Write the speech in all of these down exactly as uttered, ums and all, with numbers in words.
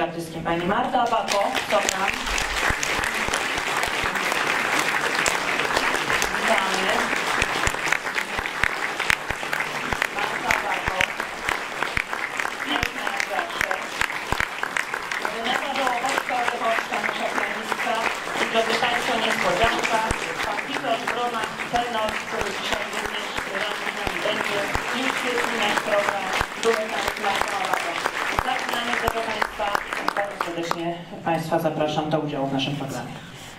artystkim. Pani Marta Abako, sopran. Witamy. Marta Abako. Piękna jak zawsze. Renata Żołowska-Orzechowska, nasza pianistka. I drodzy Państwo, niespodzianka. Pan Witold Brona, tenor, który dzisiaj również razem z nami będzie. I świetny nasz program. Duet Marta Abako. Zaczynamy, proszę Państwa. Bardzo serdecznie Państwa zapraszam do udziału w naszym programie.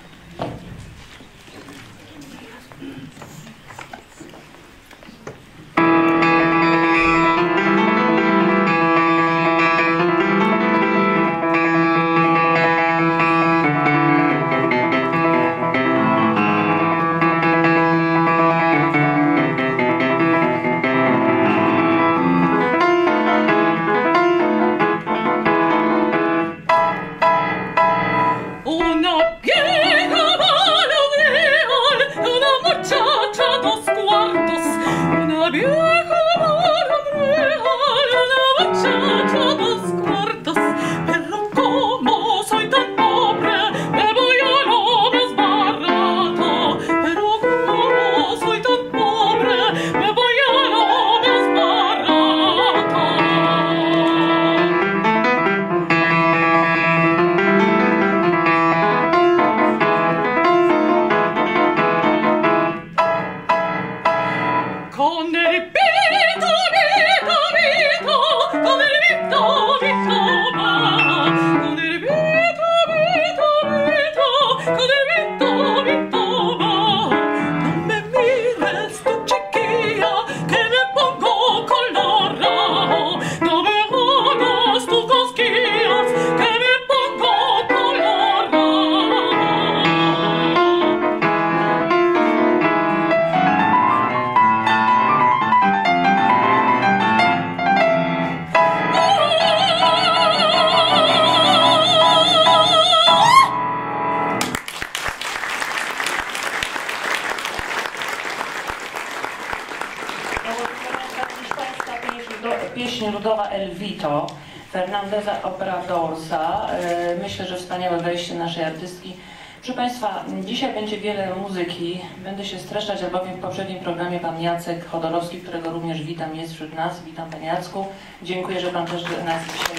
Pieśń ludowa El Vito Fernandeza Obradorsa. Myślę, że wspaniałe wejście naszej artystki. Proszę Państwa, dzisiaj będzie wiele muzyki. Będę się streszczać, albowiem w poprzednim programie pan Jacek Chodorowski, którego również witam, jest wśród nas. Witam Panie Jacku. Dziękuję, że Pan też nas dzisiaj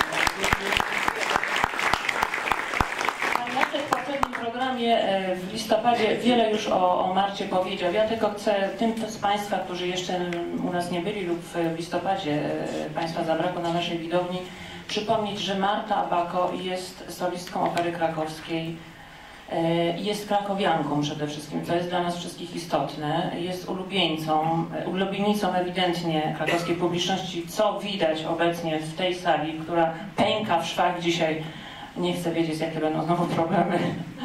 w poprzednim programie w listopadzie wiele już o, o Marcie powiedział. Ja tylko chcę tym z Państwa, którzy jeszcze u nas nie byli lub w listopadzie Państwa zabrakło na naszej widowni, przypomnieć, że Marta Abako jest solistką Opery Krakowskiej, jest krakowianką przede wszystkim, co jest dla nas wszystkich istotne, jest ulubieńcą, ulubienicą ewidentnie krakowskiej publiczności, co widać obecnie w tej sali, która pęka w szwach dzisiaj. Nie chcę wiedzieć, jakie będą znowu problemy,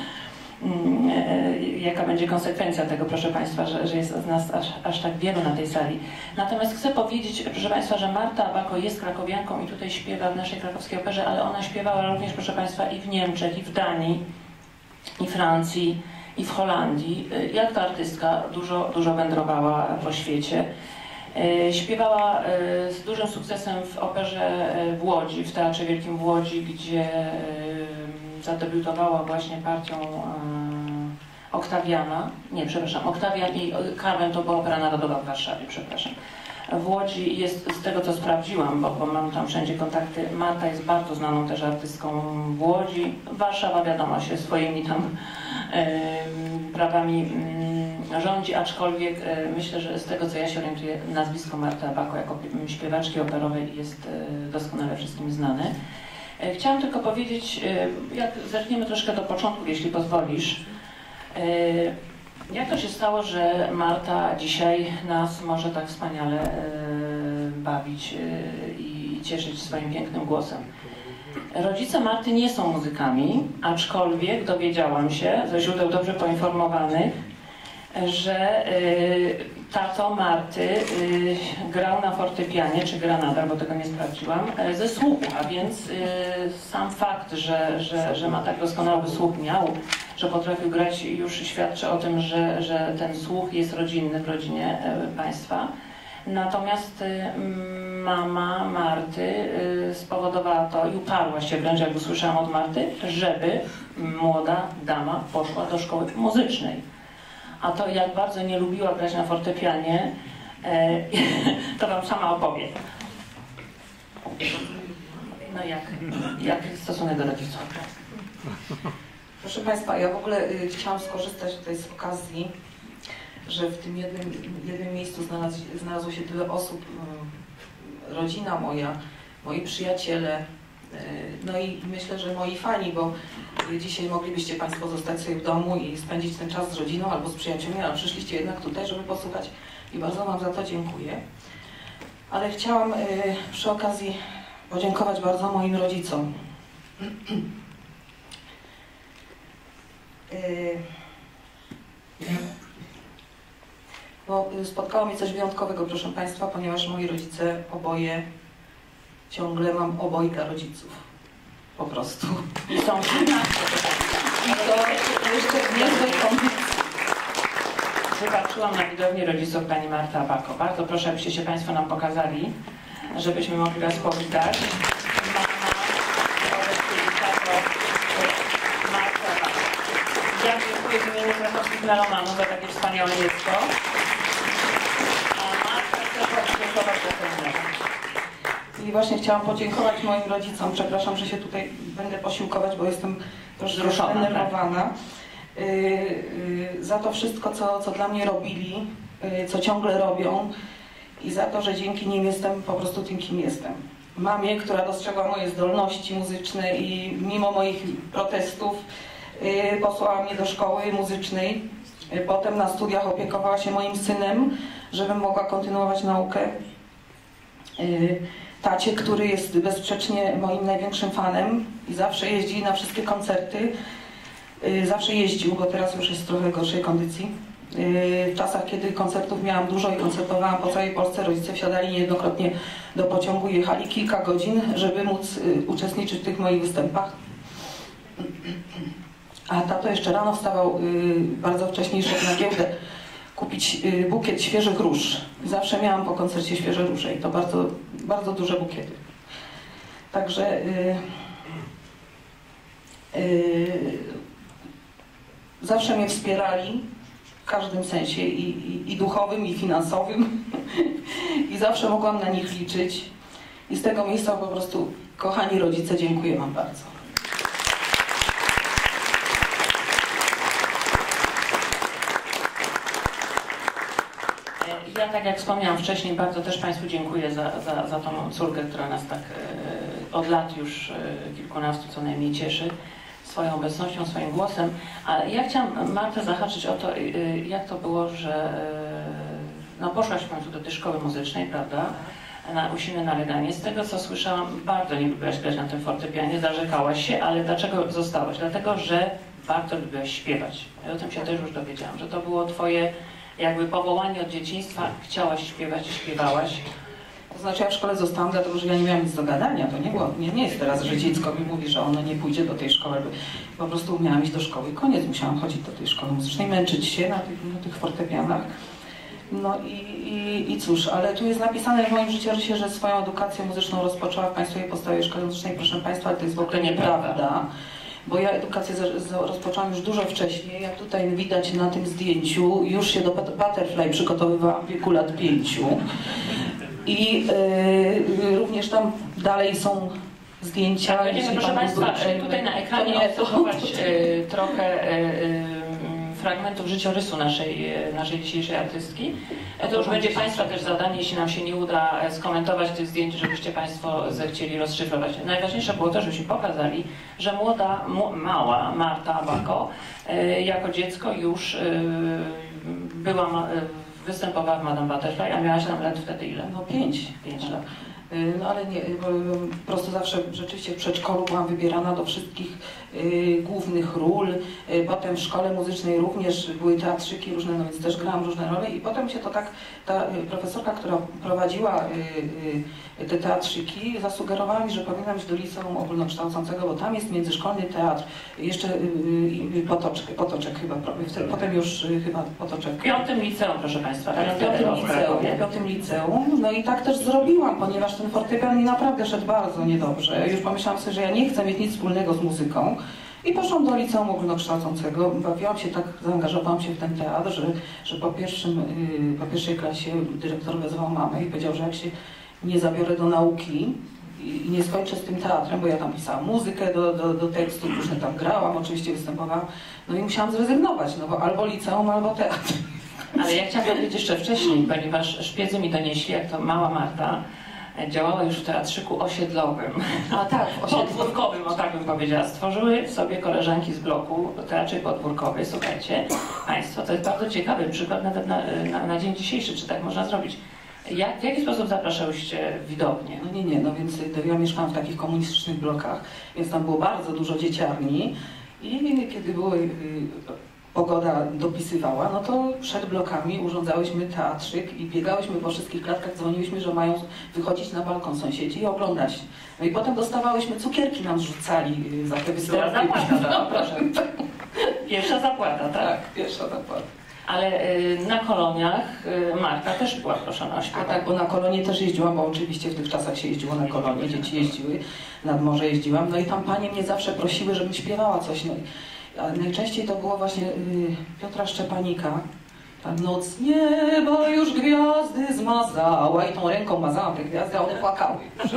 jaka będzie konsekwencja tego, proszę Państwa, że, że jest nas aż, aż tak wielu na tej sali. Natomiast chcę powiedzieć, proszę Państwa, że Marta Abako jest krakowianką i tutaj śpiewa w naszej krakowskiej operze, ale ona śpiewała również, proszę Państwa, i w Niemczech, i w Danii, i Francji, i w Holandii. Jak to artystka dużo, dużo wędrowała po świecie. Śpiewała z dużym sukcesem w operze w Łodzi, w Teatrze Wielkim w Łodzi, gdzie zadebiutowała właśnie partią Oktawiana. Nie, przepraszam, Oktawian i Carmen to była Opera Narodowa w Warszawie, przepraszam. W Łodzi jest, z tego co sprawdziłam, bo, bo mam tam wszędzie kontakty, Marta jest bardzo znaną też artystką w Łodzi. Warszawa, wiadomo, się swoimi tam y, prawami y, rządzi, aczkolwiek y, myślę, że z tego co ja się orientuję, nazwisko Marty Abako jako śpiewaczki operowej jest y, doskonale wszystkim znane. Y, chciałam tylko powiedzieć, y, jak zerkniemy troszkę do początku, jeśli pozwolisz. Y, Jak to się stało, że Marta dzisiaj nas może tak wspaniale e, bawić e, i cieszyć swoim pięknym głosem? Rodzice Marty nie są muzykami, aczkolwiek dowiedziałam się ze źródeł dobrze poinformowanych, że e, tato Marty e, grał na fortepianie, czy gra nadal, bo tego nie sprawdziłam, e, ze słuchu, a więc e, sam fakt, że, że, że ma tak doskonały słuch miał, że potrafił grać, już świadczy o tym, że, że ten słuch jest rodzinny w rodzinie e, państwa. Natomiast mama Marty spowodowała to i uparła się wręcz, jak usłyszałam od Marty, żeby młoda dama poszła do szkoły muzycznej. A to, jak bardzo nie lubiła grać na fortepianie, to wam sama opowiem. No jak, jak stosunek do rodziców? Proszę Państwa, ja w ogóle y, chciałam skorzystać tutaj z okazji, że w tym jednym, jednym miejscu znalazł, znalazło się tyle osób, y, rodzina moja, moi przyjaciele, y, no i myślę, że moi fani, bo y, dzisiaj moglibyście Państwo zostać sobie w domu i spędzić ten czas z rodziną albo z przyjaciółmi, ale przyszliście jednak tutaj, żeby posłuchać i bardzo Wam za to dziękuję. Ale chciałam y, przy okazji podziękować bardzo moim rodzicom. Bo spotkało mnie coś wyjątkowego, proszę Państwa, ponieważ moi rodzice oboje, ciągle mam obojga rodziców. Po prostu. I są I to jeszcze w niezłej kondycji. Wypatrzyłam na widowni rodziców pani Marty Abako. Bardzo proszę, abyście się Państwo nam pokazali, żebyśmy mogli Was powitać. Ja dziękuję w imieniu krakowskich melomanów za takie wspaniałe dziecko. A Marta chce podziękować za ten. I właśnie chciałam podziękować moim rodzicom. Przepraszam, że się tutaj będę posiłkować, bo jestem troszkę zdenerwowana. Yy, yy, za to wszystko, co, co dla mnie robili, yy, co ciągle robią i za to, że dzięki nim jestem po prostu tym, kim jestem. Mamie, która dostrzegła moje zdolności muzyczne i mimo moich protestów yy, posłała mnie do szkoły muzycznej. Yy, potem na studiach opiekowała się moim synem, żebym mogła kontynuować naukę. Yy, tacie, który jest bezsprzecznie moim największym fanem i zawsze jeździ na wszystkie koncerty. Zawsze jeździł, bo teraz już jest w trochę gorszej kondycji. W czasach, kiedy koncertów miałam dużo i koncertowałam po całej Polsce, rodzice wsiadali niejednokrotnie do pociągu, jechali kilka godzin, żeby móc uczestniczyć w tych moich występach. A tato jeszcze rano wstawał bardzo wcześnie, szedł na giełdę kupić bukiet świeżych róż. Zawsze miałam po koncercie świeże róże i to bardzo, bardzo duże bukiety. Także yy, yy, zawsze mnie wspierali w każdym sensie i, i, i duchowym, i finansowym i zawsze mogłam na nich liczyć i z tego miejsca po prostu, kochani rodzice, dziękuję Wam bardzo. Ja, tak jak wspomniałam wcześniej, bardzo też Państwu dziękuję za, za, za tą córkę, która nas tak e, od lat już e, kilkunastu co najmniej cieszy swoją obecnością, swoim głosem. Ale ja chciałam Martę zahaczyć o to, e, jak to było, że e, no, poszłaś w końcu do tej szkoły muzycznej, prawda? Na Usiny na Leganie. Z tego, co słyszałam, bardzo nie lubiłaś grać na tym fortepianie, zarzekałaś się, ale dlaczego zostałaś? Dlatego, że bardzo lubiłaś śpiewać. Ja o tym się też już dowiedziałam, że to było Twoje jakby powołanie od dzieciństwa, chciałaś śpiewać i śpiewałaś. To znaczy ja w szkole zostałam, dlatego że ja nie miałam nic do gadania. To nie, było, nie, nie jest teraz, że dziecko mi mówi, że ono nie pójdzie do tej szkoły. Po prostu miałam iść do szkoły i koniec. Musiałam chodzić do tej szkoły muzycznej, męczyć się na tych, na tych fortepianach. No i, i, i cóż, ale tu jest napisane w moim życiorysie, że swoją edukację muzyczną rozpoczęła w Państwowej Podstawowej Szkole Muzycznej. Proszę Państwa, ale to jest w ogóle nieprawda. Bo ja edukację rozpoczęłam już dużo wcześniej. Jak tutaj widać na tym zdjęciu, już się do Butterfly przygotowywałam w wieku lat pięciu. I yy, również tam dalej są zdjęcia. Tak, będziemy, proszę Państwa, tutaj na ekranie obserwować yy, trochę yy, fragmentów życiorysu naszej, naszej dzisiejszej artystki. To już będzie Państwa też zadanie, jeśli nam się nie uda skomentować tych zdjęć, żebyście Państwo zechcieli rozszyfrować. Najważniejsze było to, żebyśmy pokazali, że młoda, mała Marta Abako y, jako dziecko już y, była, y, występowała w Madame Butterfly, a miałaś tam lat wtedy ile? No pięć. Pięć lat. No ale nie, po prostu zawsze rzeczywiście w przedszkolu byłam wybierana do wszystkich y, głównych ról. Y, potem w szkole muzycznej również były teatrzyki różne, no więc też grałam różne role i potem się to tak, ta y, profesorka, która prowadziła y, y, te teatrzyki, zasugerowała mi, że powinnam iść do liceum ogólnokształcącego, bo tam jest międzyszkolny teatr, jeszcze y, y, potoczek, potoczek chyba, potem już y, chyba potoczek. W piątym liceum, proszę Państwa. Tak, w piątym liceum, w piątym liceum, no i tak też zrobiłam, ponieważ ten fortepian mi naprawdę szedł bardzo niedobrze. Już pomyślałam sobie, że ja nie chcę mieć nic wspólnego z muzyką i poszłam do liceum ogólnokształcącego. Bawiłam się tak, zaangażowałam się w ten teatr, że, że po, pierwszym, yy, po pierwszej klasie dyrektor wezwał mamę i powiedział, że jak się nie zabiorę do nauki i, i nie skończę z tym teatrem, bo ja tam pisałam muzykę do, do, do tekstu, różne tam grałam, oczywiście występowałam, no i musiałam zrezygnować, no bo albo liceum, albo teatr. Ale ja chciałam powiedzieć jeszcze wcześniej, ponieważ szpiedzy mi donieśli, jak to mała Marta działała już w teatrzyku osiedlowym. A tak, w osiedlowym. Podwórkowym, o tak bym powiedziała. Stworzyły sobie koleżanki z bloku teatrzyk podwórkowy. Słuchajcie Państwo, to jest bardzo ciekawy przykład nawet na, na, na dzień dzisiejszy, czy tak można zrobić. Jak, w jaki sposób zapraszałyście widownię? No nie, nie, no więc ja mieszkałam w takich komunistycznych blokach, więc tam było bardzo dużo dzieciarni i kiedy były... pogoda dopisywała, no to przed blokami urządzałyśmy teatrzyk i biegałyśmy po wszystkich klatkach, dzwoniłyśmy, że mają wychodzić na balkon sąsiedzi i oglądać. No i potem dostawałyśmy cukierki, nam zrzucali za te występy. Zapłata, no, proszę. Pierwsza zapłata, tak? Tak, pierwsza zapłata. Ale y, na koloniach y, Marta też była proszona o śpiewanie. A tak, bo na kolonie też jeździłam, bo oczywiście w tych czasach się jeździło na kolonie, dzieci jeździły, nad morze jeździłam, no i tam panie mnie zawsze prosiły, żebym śpiewała coś. No, a najczęściej to było właśnie y, Piotra Szczepanika. Ta noc nieba już gwiazdy zmazała i tą ręką mazałam te gwiazdy, a one płakały.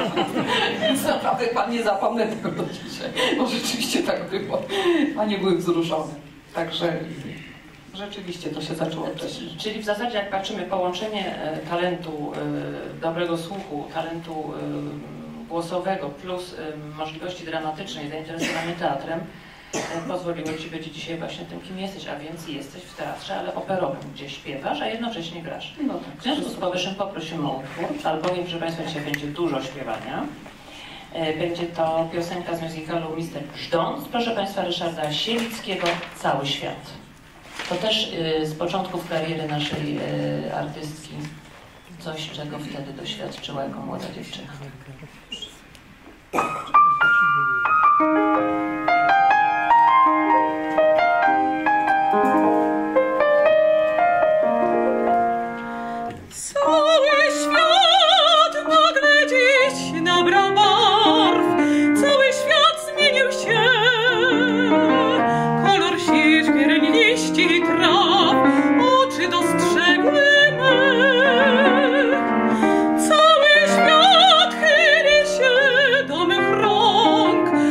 Więc naprawdę pan nie zapomnę tego do dzisiaj, bo rzeczywiście tak było. Panie były wzruszone. Także rzeczywiście to się zaczęło wcześniej. Czyli w zasadzie jak patrzymy, połączenie talentu, dobrego słuchu, talentu głosowego plus możliwości dramatycznej, zainteresowania teatrem, pozwoliło Ci być dzisiaj właśnie tym, kim jesteś, a więc jesteś w teatrze, ale operowym, gdzie śpiewasz, a jednocześnie grasz. No tak. W związku z powyższym poprosimy o utwór, albowiem, proszę Państwa, dzisiaj będzie dużo śpiewania. Będzie to piosenka z musicalu mister Brzdąc, proszę Państwa, Ryszarda Sielickiego, Cały świat. To też y, z początków kariery naszej y, artystki coś, czego wtedy doświadczyła jako młoda dziewczyna. Cały świat chyli się do mych rąk.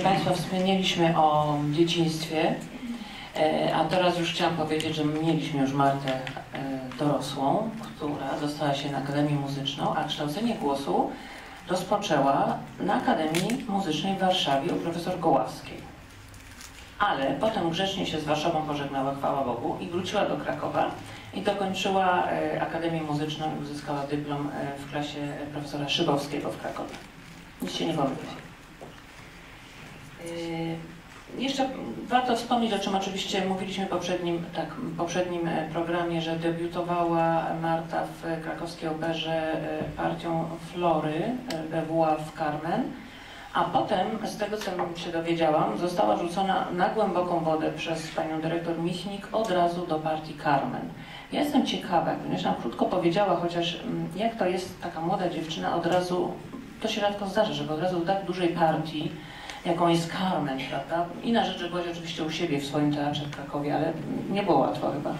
Państwa, wspomnieliśmy o dzieciństwie, a teraz już chciałam powiedzieć, że mieliśmy już Martę dorosłą, która dostała się na Akademię Muzyczną, a kształcenie głosu rozpoczęła na Akademii Muzycznej w Warszawie u profesor Goławskiej. Ale potem grzecznie się z Warszawą pożegnała, chwała Bogu, i wróciła do Krakowa i dokończyła Akademię Muzyczną i uzyskała dyplom w klasie profesora Szybowskiego w Krakowie. Nic się nie pomyli. Jeszcze warto wspomnieć, o czym oczywiście mówiliśmy w poprzednim, tak, w poprzednim programie, że debiutowała Marta w krakowskiej operze partią Flory B W A w Carmen, a potem, z tego co się dowiedziałam, została rzucona na głęboką wodę przez panią dyrektor Michnik od razu do partii Carmen. Ja jestem ciekawa, ponieważ nam krótko powiedziała, chociaż jak to jest taka młoda dziewczyna, od razu, to się rzadko zdarza, żeby od razu do tak dużej partii, jaką jest Carmen, prawda? Inna rzecz, że byłaś oczywiście u siebie w swoim teatrze w Krakowie, ale nie było łatwo chyba.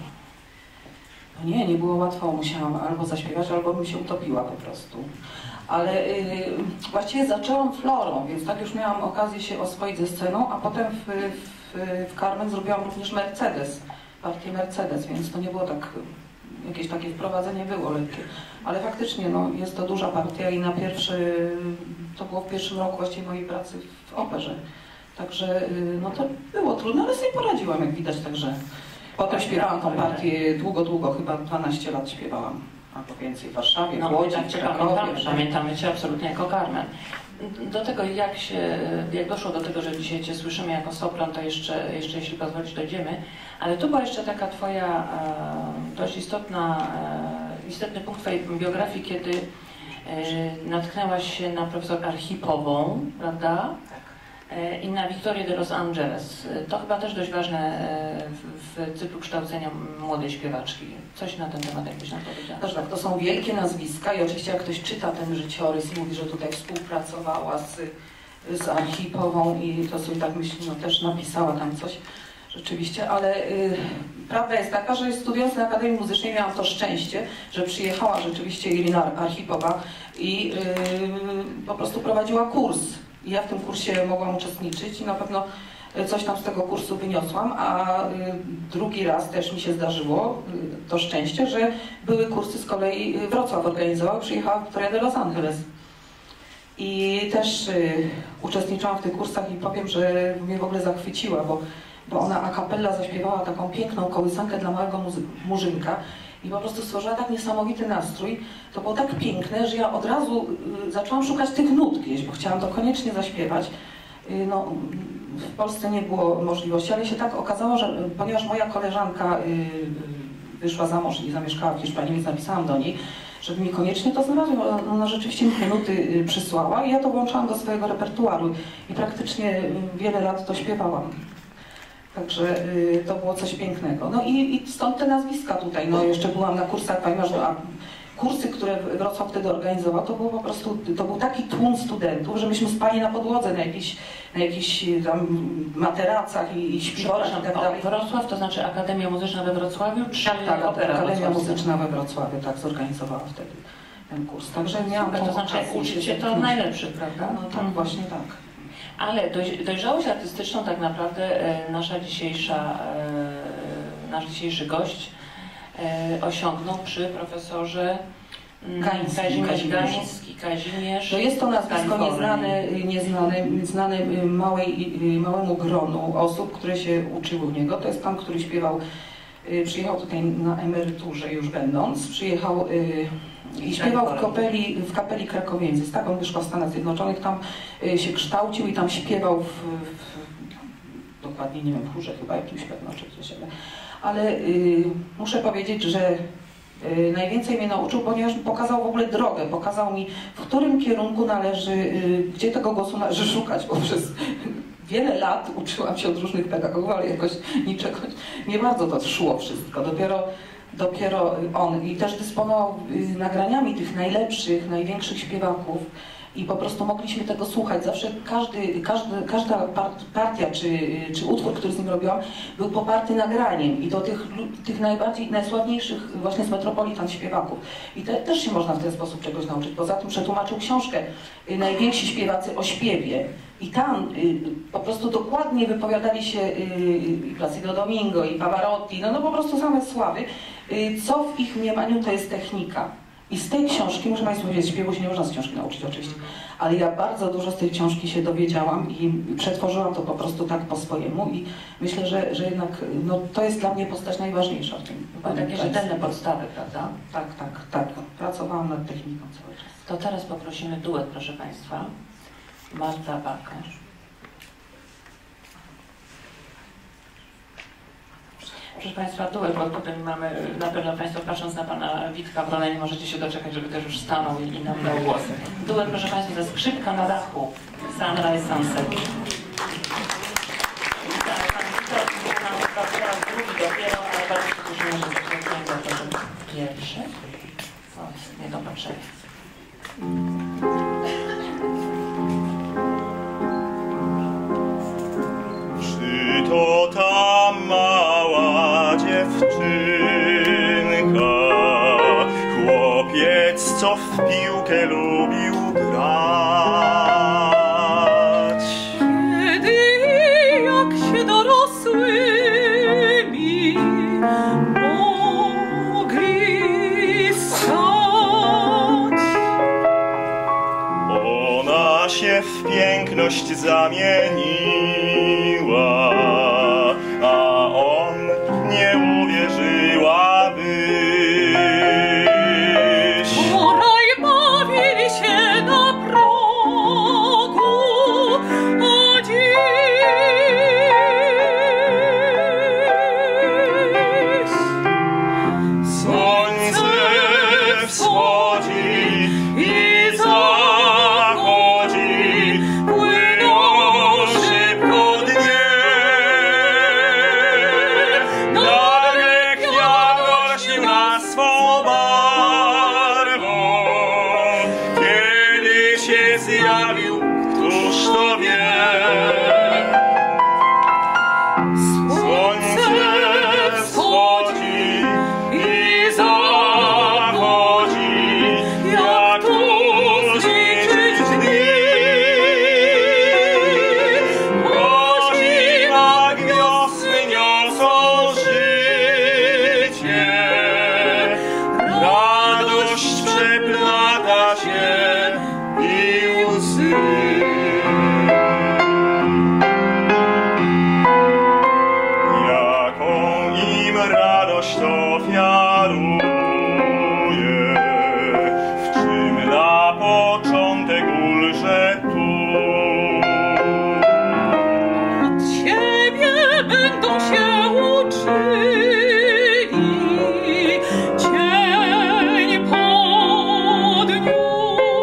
No nie, nie było łatwo. Musiałam albo zaśpiewać, albo bym się utopiła po prostu. Ale yy, właściwie zaczęłam Florą, więc tak już miałam okazję się oswoić ze sceną, a potem w, w, w Carmen zrobiłam również Mercedes, partię Mercedes, więc to nie było tak, jakieś takie wprowadzenie było lekkie. Ale faktycznie no, jest to duża partia i na pierwszy, to było w pierwszym roku właściwie mojej pracy w operze. Także no to było trudne, ale sobie poradziłam, jak widać, także potem śpiewałam tą partię długo, długo, chyba dwanaście lat śpiewałam, albo więcej w Warszawie, w Łodzi, tak, w Krakowie. Pamiętamy, pamiętamy Cię absolutnie jako Carmen. Do tego, jak się, jak doszło do tego, że dzisiaj Cię słyszymy jako sopran, to jeszcze, jeszcze jeśli pozwolisz, dojdziemy. Ale tu była jeszcze taka Twoja e, dość istotna, e, istotny punkt Twojej biografii, kiedy e, natknęłaś się na profesor Archipową, prawda? E, I na Wiktorię de Los Angeles. To chyba też dość ważne e, w, w cyklu kształcenia młodej śpiewaczki. Coś na ten temat, jakbyś nam powiedziała. Też tak, to są wielkie nazwiska i oczywiście jak ktoś czyta ten życiorys i mówi, że tutaj współpracowała z, z Archipową i to sobie tak myśli, no też napisała tam coś. Rzeczywiście, ale y, prawda jest taka, że studiując na Akademii Muzycznej miałam to szczęście, że przyjechała rzeczywiście Irina Archipowa i y, po prostu prowadziła kurs. I ja w tym kursie mogłam uczestniczyć i na pewno coś tam z tego kursu wyniosłam, a y, drugi raz też mi się zdarzyło y, to szczęście, że były kursy z kolei Wrocław organizował, przyjechała Victoria de Los Angeles. I też y, uczestniczyłam w tych kursach i powiem, że mnie w ogóle zachwyciła, bo bo ona a cappella zaśpiewała taką piękną kołysankę dla małego murzynka i po prostu stworzyła tak niesamowity nastrój. To było tak piękne, że ja od razu y, zaczęłam szukać tych nut gdzieś, bo chciałam to koniecznie zaśpiewać. Y, no, w Polsce nie było możliwości, ale się tak okazało, że ponieważ moja koleżanka y, wyszła za mąż i zamieszkała w Hiszpanii, więc napisałam do niej, żeby mi koniecznie to znalazła. Ona rzeczywiście mi te nuty przysłała i ja to włączałam do swojego repertuaru i praktycznie wiele lat to śpiewałam. Także y, to było coś pięknego. No i, i stąd te nazwiska tutaj. No jeszcze byłam na kursach, ponieważ a kursy, które Wrocław wtedy organizował, to było po prostu, to był taki tłum studentów, że myśmy spali na podłodze, na jakichś, na jakichś tam materacach i, i śpiworach i tak dalej. Wrocław, to znaczy Akademia Muzyczna we Wrocławiu, czy tak, tak, Opera Akademia Muzyczna we Wrocławiu, tak, zorganizowała wtedy ten kurs. Także miałam to znaczy, jak uczycie, to najlepszy, prawda? No tak, hmm. właśnie tak. Ale dojrzałość artystyczną tak naprawdę e, nasza dzisiejsza, e, nasz dzisiejszy gość e, osiągnął przy profesorze Gański, Kazimierz Kazimierz. Gański, Kazimierz. To jest to nazwisko nieznane, nieznane, znane małej, małemu gronu osób, które się uczyły u niego. To jest pan, który śpiewał, przyjechał tutaj na emeryturze już będąc, przyjechał i śpiewał w kapeli, w kapeli Krakowiensis, tak, on mieszkał w Stanach Zjednoczonych, tam się kształcił i tam śpiewał w, w dokładnie nie wiem, w chórze chyba jakimś pewno, czy coś, ale, ale y, muszę powiedzieć, że y, najwięcej mnie nauczył, ponieważ pokazał w ogóle drogę, pokazał mi, w którym kierunku należy, y, gdzie tego głosu należy szukać, bo przez wiele lat uczyłam się od różnych pedagogów, ale jakoś niczego nie bardzo to szło wszystko. Dopiero Dopiero on i też dysponował nagraniami tych najlepszych, największych śpiewaków i po prostu mogliśmy tego słuchać. Zawsze każdy, każdy, każda partia czy, czy utwór, który z nim robiłam, był poparty nagraniem i do tych, tych najbardziej, najsławniejszych właśnie z Metropolitan śpiewaków. I te, też się można w ten sposób czegoś nauczyć. Poza tym przetłumaczył książkę Najwięksi śpiewacy o śpiewie i tam y, po prostu dokładnie wypowiadali się y, i Placido Domingo, i Pavarotti, no, no po prostu same sławy, y, co w ich mniemaniu to jest technika. I z tej książki, muszę Państwu powiedzieć, śpiewu się nie można z książki nauczyć oczywiście, ale ja bardzo dużo z tej książki się dowiedziałam i przetworzyłam to po prostu tak po swojemu i myślę, że, że jednak no, to jest dla mnie postać najważniejsza w tym. Były takie rzetelne podstawy, prawda? Tak, tak, tak. Pracowałam nad techniką cały czas. To teraz poprosimy duet, proszę Państwa. Marta Bakarz. Proszę Państwa, duet, bo potem mamy, na pewno Państwo patrząc na Pana Witka w rolę nie możecie się doczekać, żeby też już stanął i, i nam dał głos. Duet, proszę Państwa, ze Skrzypka na dachu. Sunrise, Sunset. Teraz drugi dopiero, ale bardzo się cieszymy, że zaczęliśmy za to, że pierwszy. O, jest niedopatrzenie. Czy to ta mała dziewczynka, chłopiec, co w piłkę lubił grać? Kiedy jak się dorosłymi mogli stać, Ona się w piękność zamieniła, a on nie uwierzyłabyś. Wczoraj bawili się na progu, a dziś Słońce wschodzi i zachodzi, płyną szybko dnie. Nagle kwiat olśnił swą barwą, kiedy się zjawił, któż to wie? Słońce wschodzi i zachodzi, jak tu zliczyć dni. Mrozi jak wiosny niosą życie, radość przeplata się i łzy. Jaką im radość ofiaruje, w czym na początek ulże tu. od ciebie będą się uczyli dzień po dniu.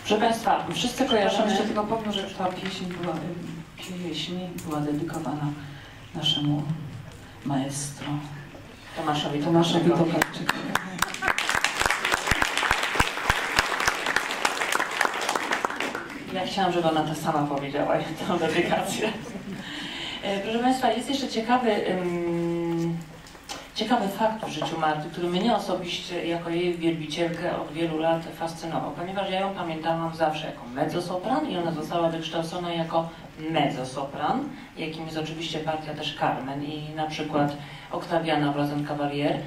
Proszę Państwa, wszyscy Przepraszam, kojarzymy... jeszcze tylko powiem, że ta pieśń była, pieśń była dedykowana naszemu maestro Tomaszowi Tomaszowi Tokarczykowi. Ja chciałam, żeby ona to sama powiedziała tę dedykację. Proszę Państwa, jest jeszcze ciekawy, um, ciekawy fakt w życiu Marty, który mnie osobiście jako jej wielbicielkę od wielu lat fascynował, ponieważ ja ją pamiętałam zawsze jako mezzosopran i ona została wykształcona jako mezzosopran, jakim jest oczywiście partia też Carmen i na przykład Oktawiana w Rosenkavalier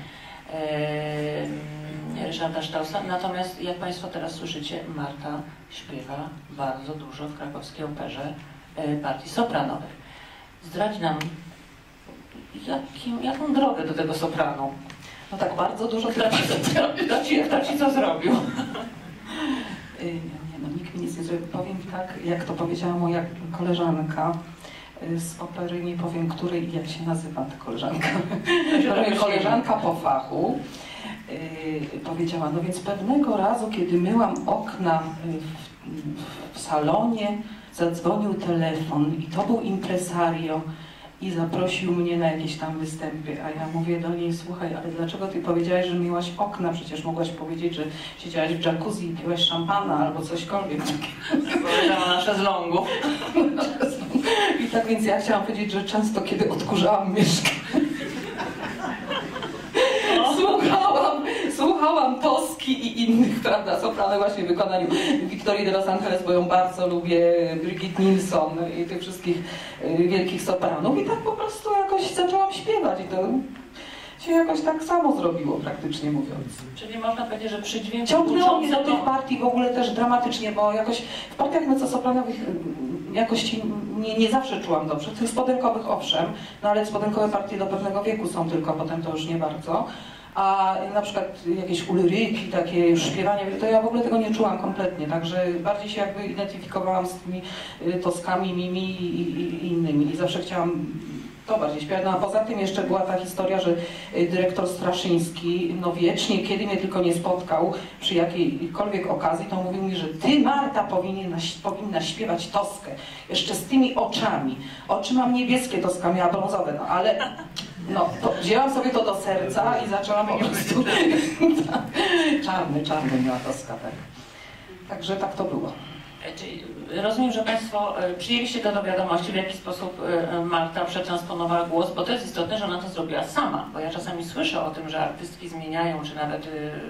Ryszarda Straussa. Natomiast jak Państwo teraz słyszycie, Marta śpiewa bardzo dużo w krakowskiej operze partii sopranowych. Zdradź nam, jakim, jaką drogę do tego sopranu? No tak bardzo dużo... Kto ci, kto ci, kto ci co zrobił? Nie, nie, no nikt mi nic nie zrobił. Powiem tak, jak to powiedziała moja koleżanka z opery, nie powiem której i jak się nazywa ta koleżanka. Koleżanka po fachu yy, powiedziała, no więc pewnego razu, kiedy myłam okna w, w salonie, zadzwonił telefon i to był impresario i zaprosił mnie na jakieś tam występy, a ja mówię do niej, słuchaj, ale dlaczego ty powiedziałaś, że myłaś okna? Przecież mogłaś powiedzieć, że siedziałaś w jacuzzi i piłaś szampana albo cośkolwiek. Powiedziała na szezlongu. I tak więc ja chciałam powiedzieć, że często kiedy odkurzałam mieszkanie, słuchałam, słuchałam Toski i innych, prawda, soprany właśnie w wykonaniu Wiktorii de Los Angeles, bo ją bardzo lubię, Brigitte Nilsson i tych wszystkich y, wielkich sopranów i tak po prostu jakoś zaczęłam śpiewać i to się jakoś tak samo zrobiło, praktycznie mówiąc. Czyli można powiedzieć, że przy dźwięku Ciągnęło mnie do to... tych partii w ogóle też dramatycznie, bo jakoś w partiach mezzosopranowych jakoś nie, nie zawsze czułam dobrze. Tych spodenkowych owszem, no ale spodenkowe partie do pewnego wieku są tylko, potem to już nie bardzo. A na przykład jakieś ulyryki, takie już śpiewanie, to ja w ogóle tego nie czułam kompletnie, także bardziej się jakby identyfikowałam z tymi Toskami, Mimi i, i, i innymi i zawsze chciałam to bardziej śpiewać. No a poza tym jeszcze była ta historia, że dyrektor Straszyński, no wiecznie, kiedy mnie tylko nie spotkał przy jakiejkolwiek okazji, to mówił mi, że ty, Marta, powinna, powinna śpiewać Toskę, jeszcze z tymi oczami. Oczy mam niebieskie, Toska miała brązowe, no ale no, to wzięłam sobie to do serca i zaczęłam po prostu czarny, czarny miała Toska, tak. Także tak to było. Czyli rozumiem, że Państwo przyjęliście to do wiadomości, w jaki sposób Marta przetransponowała głos, bo to jest istotne, że ona to zrobiła sama, bo ja czasami słyszę o tym, że artystki zmieniają, czy nawet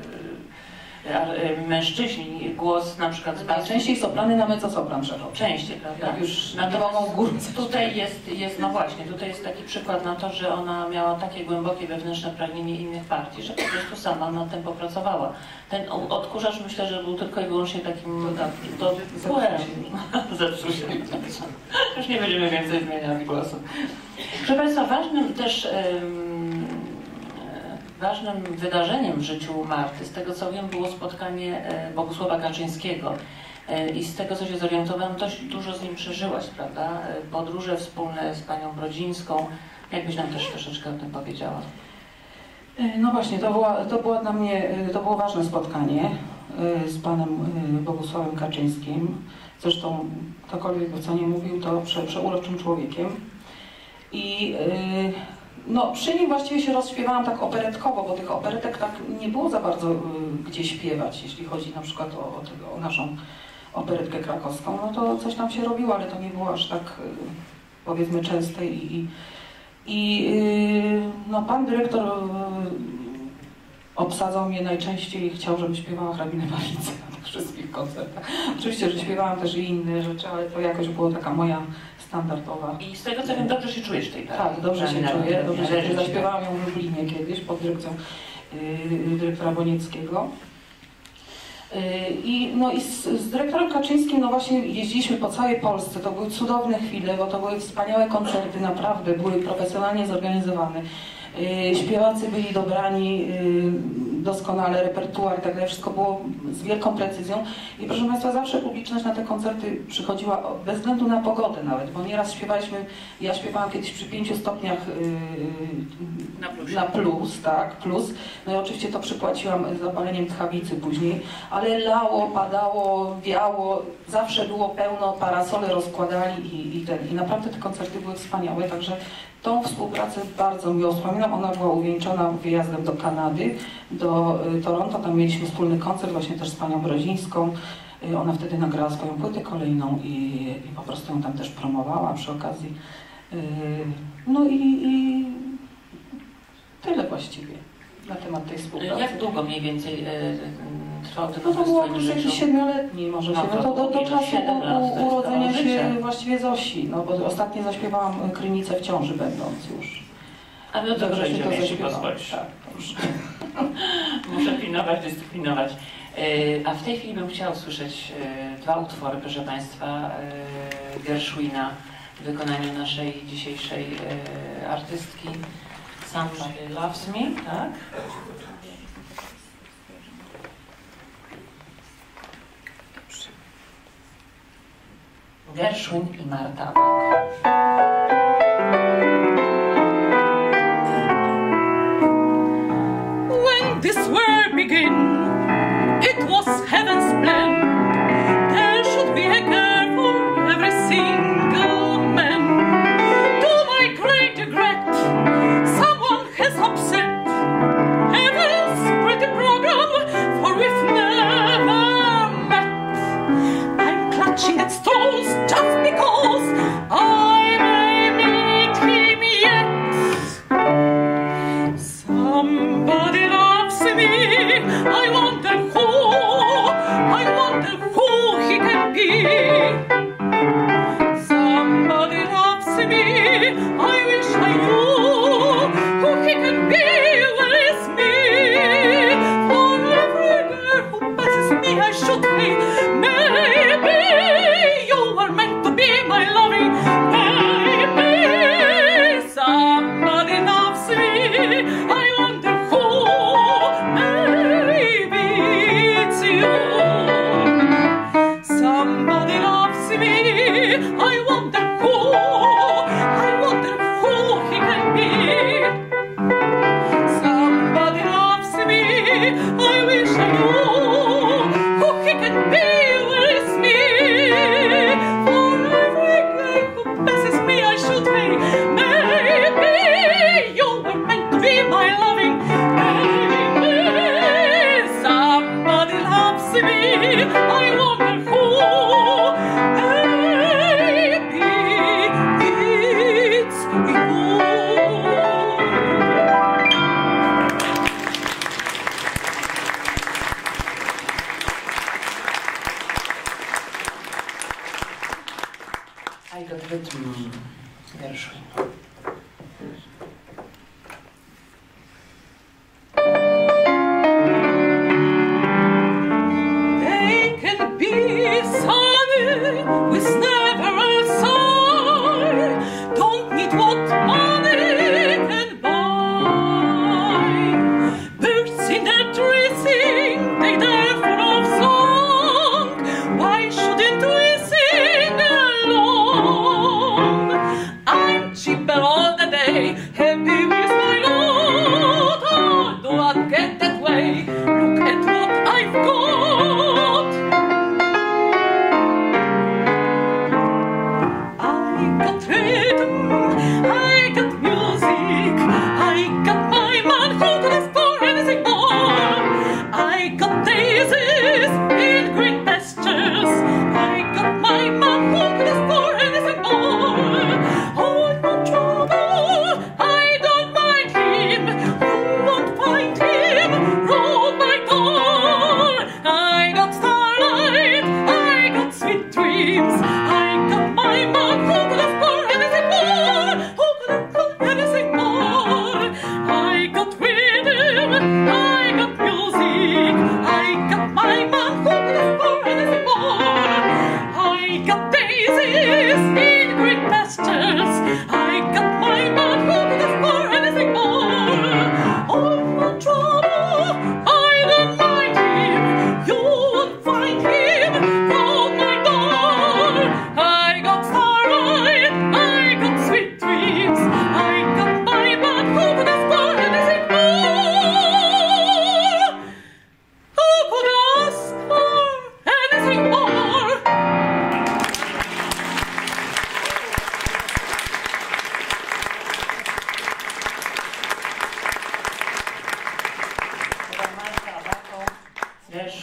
mężczyźni głos na przykład z najczęściej soprany na mezzosopran przechodzą. Częściej, prawda? Jak już natomiast tutaj jest, jest, no właśnie, tutaj jest taki przykład na to, że ona miała takie głębokie wewnętrzne pragnienie innych partii, że po prostu sama nad tym popracowała. Ten odkurzacz myślę, że był tylko i wyłącznie takim do tłem. Zepsuł się. Już nie będziemy więcej zmieniać głosu. Proszę Państwa, ważnym też um, ważnym wydarzeniem w życiu Marty, z tego co wiem, było spotkanie Bogusława Kaczyńskiego. I z tego co się zorientowałam, dość dużo z nim przeżyłaś, prawda? Podróże wspólne z panią Brodzińską. Jakbyś nam też troszeczkę o tym powiedziała? No właśnie, to, była, to było dla mnie, to było ważne spotkanie z panem Bogusławem Kaczyńskim. Zresztą ktokolwiek by co nie mówił, to prze, przeuroczym człowiekiem. I no, przy nim właściwie się rozśpiewałam tak operetkowo, bo tych operetek tak nie było za bardzo gdzie śpiewać, jeśli chodzi na przykład o, o, o naszą operetkę krakowską. No to coś tam się robiło, ale to nie było aż tak, powiedzmy, częste i, i I yy, no, pan dyrektor yy, obsadzał mnie najczęściej i chciał, żebym śpiewała hrabinę Bawicę na tych wszystkich koncertach. Oczywiście, że śpiewałam też i inne rzeczy, ale to jakoś było taka moja standardowa. I z tego co wiem, dobrze się czujesz w tej partii. Tak, dobrze się czuję. Dobrze się czuję. Zaśpiewałam ją w Lublinie kiedyś pod dyrekcją yy, dyrektora Bonieckiego. I, no i z, z dyrektorem Kaczyńskim no właśnie jeździliśmy po całej Polsce, to były cudowne chwile, bo to były wspaniałe koncerty, naprawdę były profesjonalnie zorganizowane. Śpiewacy byli dobrani, doskonale, repertuar i tak dalej, wszystko było z wielką precyzją i proszę Państwa, zawsze publiczność na te koncerty przychodziła bez względu na pogodę nawet, bo nieraz śpiewaliśmy, ja śpiewałam kiedyś przy pięciu stopniach yy, na, na plus, tak, plus, no i oczywiście to przypłaciłam zapaleniem tchawicy później, ale lało, padało, wiało, zawsze było pełno, parasole rozkładali i, i, ten, i naprawdę te koncerty były wspaniałe, także tą współpracę bardzo miło wspominam. Ona była uwieńczona wyjazdem do Kanady, do y, Toronto. Tam mieliśmy wspólny koncert właśnie też z panią Brozińską. Y, ona wtedy nagrała swoją płytę kolejną i, i po prostu ją tam też promowała przy okazji. Y, no i, i tyle właściwie na temat tej współpracy. Jak długo mniej więcej y, trwał ten no to było jakiś siedmioletni może się, no to do, do czasu u, urodzenia się właściwie Zosi, no bo ostatnio zaśpiewałam Krynicę w ciąży będąc już. A no dobrze, że to jeśli pozwolisz. Tak, dobrze. Muszę pilnować, dyscyplinować. Yy, a w tej chwili bym chciała usłyszeć yy, dwa utwory, proszę Państwa, yy, Gershwina w wykonaniu naszej dzisiejszej yy, artystki Somebody Loves Me, tak? Gershwin i Marta Abak. When this world began, it was heaven's plan. There should be a girl for every single man. To my great regret, someone has upset heaven's pretty program, for we've never met. I'm clutching at straws just because I may meet him yet. Somebody loves me, I wonder who, I wonder who he can be. Somebody loves me, I wish I knew who he can be. Where is me? For every girl who passes me, I should say, maybe you were meant to be my loving. Maybe somebody loves me, I wonder who. Maybe it's you. Somebody loves me, I wonder who. I wonder who he can be. Somebody loves me, I wish I knew who he can be. Where is me? For every guy who passes me, I should say, maybe you were meant to be my loving. Maybe somebody loves me, I wonder who. Maybe it's you.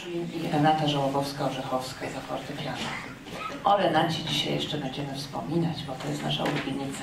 i Renata Żałobowska-Orzechowska za fortepiano. O Renacie dzisiaj jeszcze będziemy wspominać, bo to jest nasza ulubienica.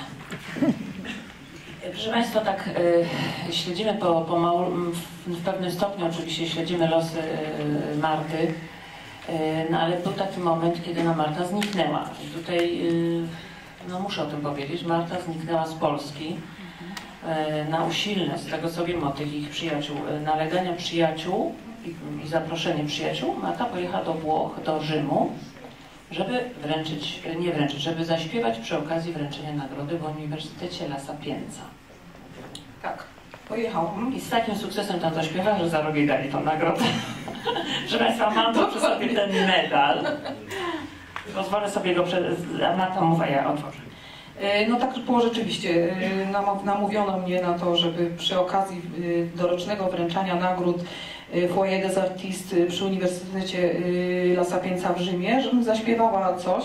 Proszę Państwa, tak y, śledzimy po, po mał, w pewnym stopniu oczywiście śledzimy losy y, Marty, y, no ale był taki moment, kiedy no, Marta zniknęła. I tutaj, y, no muszę o tym powiedzieć, Marta zniknęła z Polski y, na usilne, z tego co wiem o tych ich przyjaciół, y, nalegania przyjaciół i, i zaproszenie przyjaciół. Marta pojechała do Włoch, do Rzymu, żeby wręczyć, nie wręczyć, żeby zaśpiewać przy okazji wręczenia nagrody w Uniwersytecie La Sapienza. Tak, pojechałam. I z takim sukcesem tam zaśpiewała, że za rok jej dali tą nagrodę. Proszę Państwa, mam tu przy sobie ten medal. Pozwolę sobie go, przed... a Marta mówi, a ja otworzę. No tak było rzeczywiście. Namówiono mnie na to, żeby przy okazji dorocznego wręczania nagród Foyer des Artistes przy Uniwersytecie La Sapienza w Rzymie, żebym zaśpiewała coś.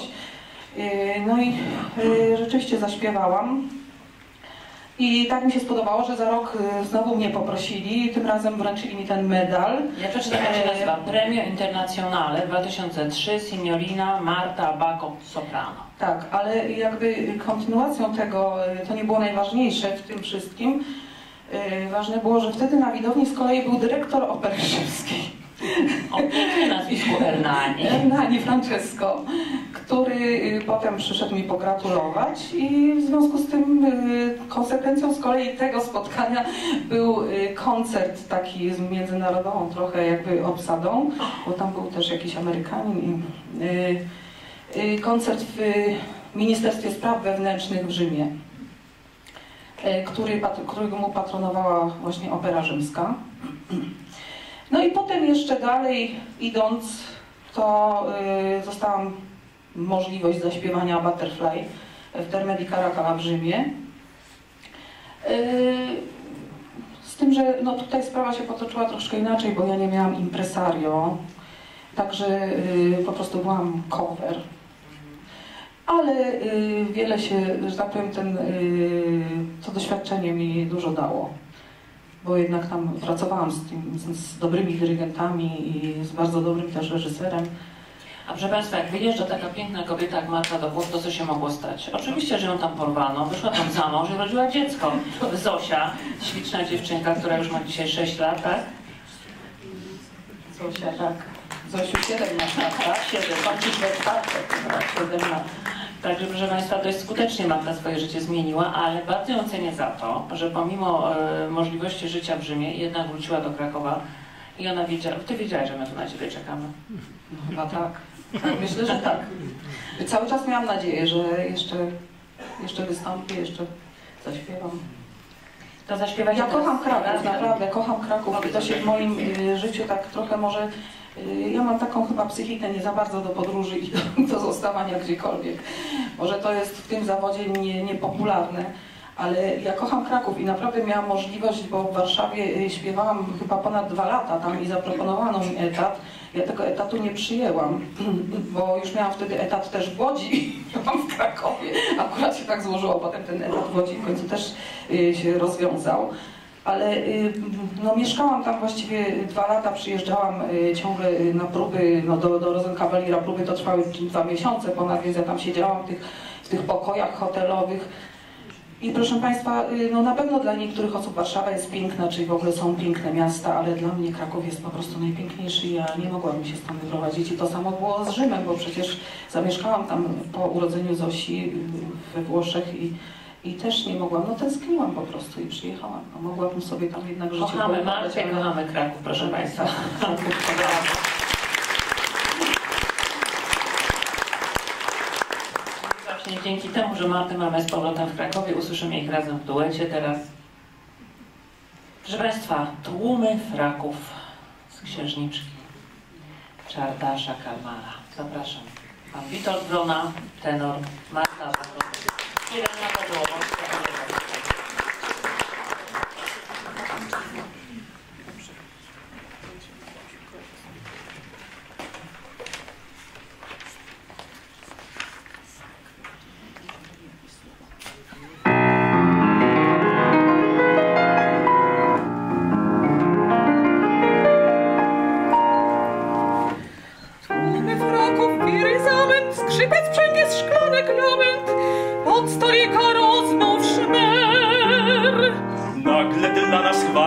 No i rzeczywiście zaśpiewałam. I tak mi się spodobało, że za rok znowu mnie poprosili, tym razem wręczyli mi ten medal. Ja przeczytam, jak się nazywa. Premio Internazionale dwa tysiące trzy, Signorina Marta Bacco Soprano. Tak, ale jakby kontynuacją tego, to nie było najważniejsze w tym wszystkim. Ważne było, że wtedy na widowni z kolei był dyrektor Opery Rzymskiej. O pięknym nazwisku Ernani. Ernani Francesco, który potem przyszedł mi pogratulować i w związku z tym konsekwencją z kolei tego spotkania był koncert taki z międzynarodową trochę jakby obsadą, bo tam był też jakiś Amerykanin. Koncert w Ministerstwie Spraw Wewnętrznych w Rzymie, który, którego mu patronowała właśnie Opera Rzymska. No i potem jeszcze dalej idąc, to y, dostałam możliwość zaśpiewania Butterfly w Terme di Caracalla w Rzymie. Y, z tym, że no tutaj sprawa się potoczyła troszkę inaczej, bo ja nie miałam impresario, także y, po prostu byłam cover. Ale y, wiele się, że tak powiem, ten, y, to doświadczenie mi dużo dało. Bo jednak tam pracowałam z, tym, z, z dobrymi dyrygentami i z bardzo dobrym też reżyserem. A proszę Państwa, jak wyjeżdża taka piękna kobieta jak Marta do Włoch, to co się mogło stać? Oczywiście, że ją tam porwano, wyszła tam za mąż i urodziła dziecko. Zosia, śliczna dziewczynka, która już ma dzisiaj sześć lat, tak? Zosia, tak. Zosiu siedem lat, tak? siedem, kończysz we czwartek, siedem lat. Także proszę Państwa, dość skutecznie Marta swoje życie zmieniła, ale bardzo ją cenię za to, że pomimo e, możliwości życia w Rzymie jednak wróciła do Krakowa i ona wiedziała, Ty wiedziałaś, że my tu na Ciebie czekamy. No chyba tak. tak. Myślę, że tak. Cały czas miałam nadzieję, że jeszcze, jeszcze wystąpię, jeszcze zaśpiewam. To zaśpiewać. Ja kocham Kraków, naprawdę kocham Kraków i to się w moim y, życiu tak trochę może... Ja mam taką chyba psychikę nie za bardzo do podróży i do, do zostawania gdziekolwiek. Może to jest w tym zawodzie nie, niepopularne, ale ja kocham Kraków i naprawdę miałam możliwość, bo w Warszawie śpiewałam chyba ponad dwa lata tam i zaproponowano mi etat. Ja tego etatu nie przyjęłam, bo już miałam wtedy etat też w Łodzi, mam w Krakowie. Akurat się tak złożyło, potem ten etat w Łodzi w końcu też się rozwiązał. Ale no, mieszkałam tam właściwie dwa lata, przyjeżdżałam ciągle na próby, no, do, do Rosenkavaliera. Próby to trwały dwa miesiące ponad, więc ja tam siedziałam w tych, w tych pokojach hotelowych. I proszę Państwa, no na pewno dla niektórych osób Warszawa jest piękna, czy w ogóle są piękne miasta, ale dla mnie Kraków jest po prostu najpiękniejszy i ja nie mogłabym się stąd wyprowadzić. I to samo było z Rzymem, bo przecież zamieszkałam tam po urodzeniu Zosi we Włoszech i I też nie mogłam, no tęskniłam po prostu i przyjechałam. No, mogłabym sobie tam jednak życie kochamy pojechać, Martę, ale... kochamy Kraków, proszę Państwa. Właśnie dzięki temu, że Martę mamy z powrotem w Krakowie, usłyszymy ich razem w duecie teraz. Proszę Państwa, tłumy fraków z Księżniczki Czardasza Kalmara. Zapraszam. Pan Witold Wrona, tenor, Marta Bacco. Renata Żałobowska.